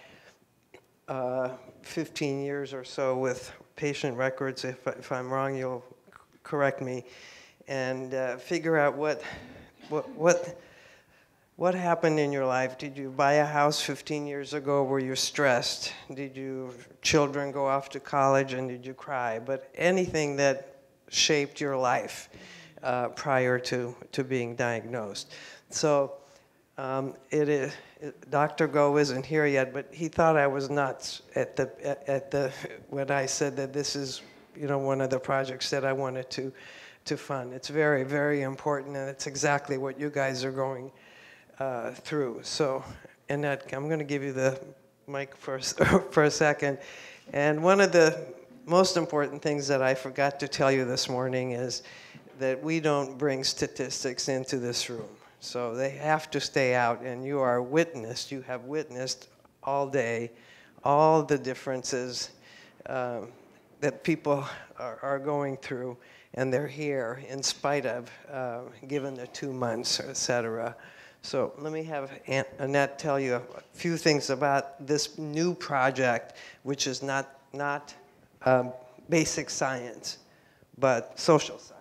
15 years or so with patient records. If I'm wrong, you'll correct me, and figure out what happened in your life. Did you buy a house 15 years ago? Were you stressed? Did your children go off to college and did you cry? But anything that shaped your life prior to being diagnosed. So Dr. Go isn't here yet, but he thought I was nuts when I said that this is, you know, one of the projects that I wanted to fund. It's very, very important, and it's exactly what you guys are going through. So, Annette, I'm going to give you the mic for a second. And one of the most important things that I forgot to tell you this morning is that we don't bring statistics into this room. So they have to stay out, and you have witnessed all day all the differences that people are going through, and they're here in spite of, given the 2 months, et cetera. So let me have Annette tell you a few things about this new project, which is not basic science, but social science.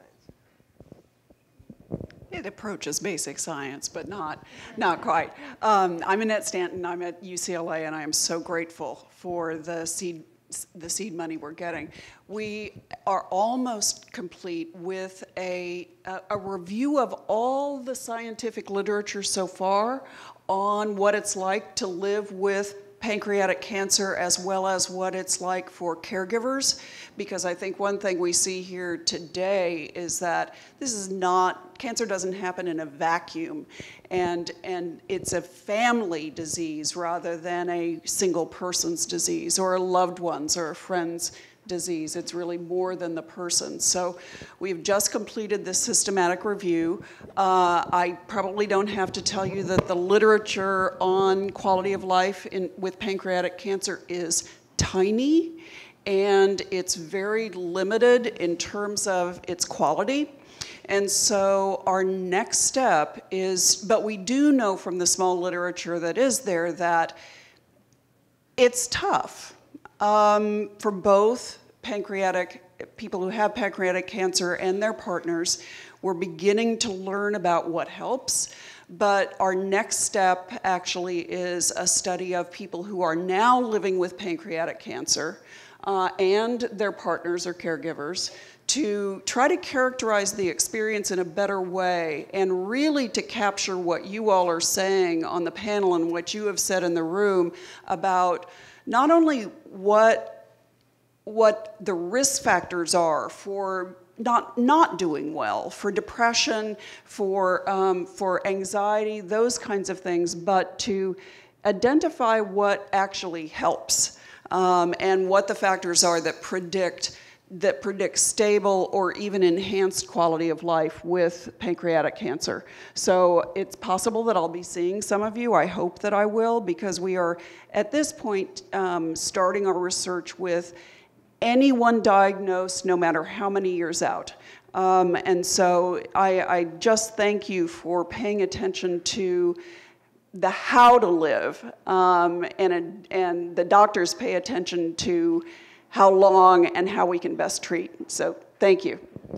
It approaches basic science, but not quite. I'm Annette Stanton. I'm at UCLA, and I am so grateful for the seed money we're getting. We are almost complete with a review of all the scientific literature so far on what it's like to live with pancreatic cancer, as well as what it's like for caregivers, because I think one thing we see here today is that cancer doesn't happen in a vacuum, and it's a family disease rather than a single person's disease or a loved one's or a friend's disease. It's really more than the person. So we've just completed this systematic review. I probably don't have to tell you that the literature on quality of life with pancreatic cancer is tiny, and it's very limited in terms of its quality. And so our next step is, but we do know from the small literature that is there that it's tough. For both people who have pancreatic cancer and their partners. We're beginning to learn about what helps, but our next step actually is a study of people who are now living with pancreatic cancer and their partners or caregivers to try to characterize the experience in a better way and really to capture what you all are saying on the panel and what you have said in the room about not only what the risk factors are for not doing well, for depression, for anxiety, those kinds of things, but to identify what actually helps and what the factors are that predict stable or even enhanced quality of life with pancreatic cancer. So it's possible that I'll be seeing some of you. I hope that I will, because we are at this point starting our research with anyone diagnosed, no matter how many years out. And so I just thank you for paying attention to the how to live, and the doctors pay attention to how long and how we can best treat. So thank you.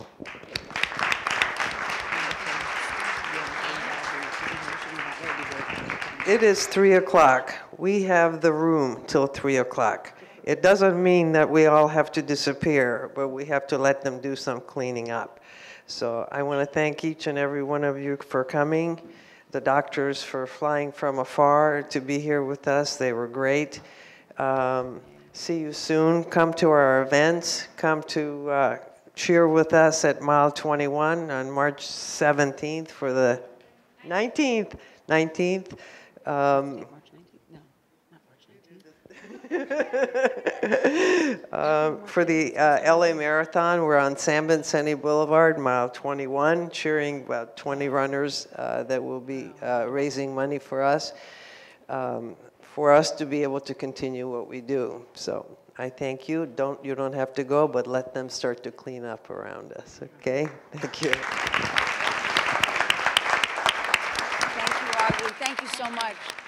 It is 3 o'clock. We have the room till 3 o'clock. It doesn't mean that we all have to disappear, but we have to let them do some cleaning up. So I want to thank each and every one of you for coming, the doctors for flying from afar to be here with us. They were great. See you soon. Come to our events. Come to cheer with us at Mile 21 on March 17th for the 19th. For the LA Marathon, we're on San Vicente Boulevard, Mile 21, cheering about 20 runners that will be raising money for us to be able to continue what we do. So I thank you. You don't have to go, but let them start to clean up around us, okay? Thank you. Thank you, Audrey. Thank you so much.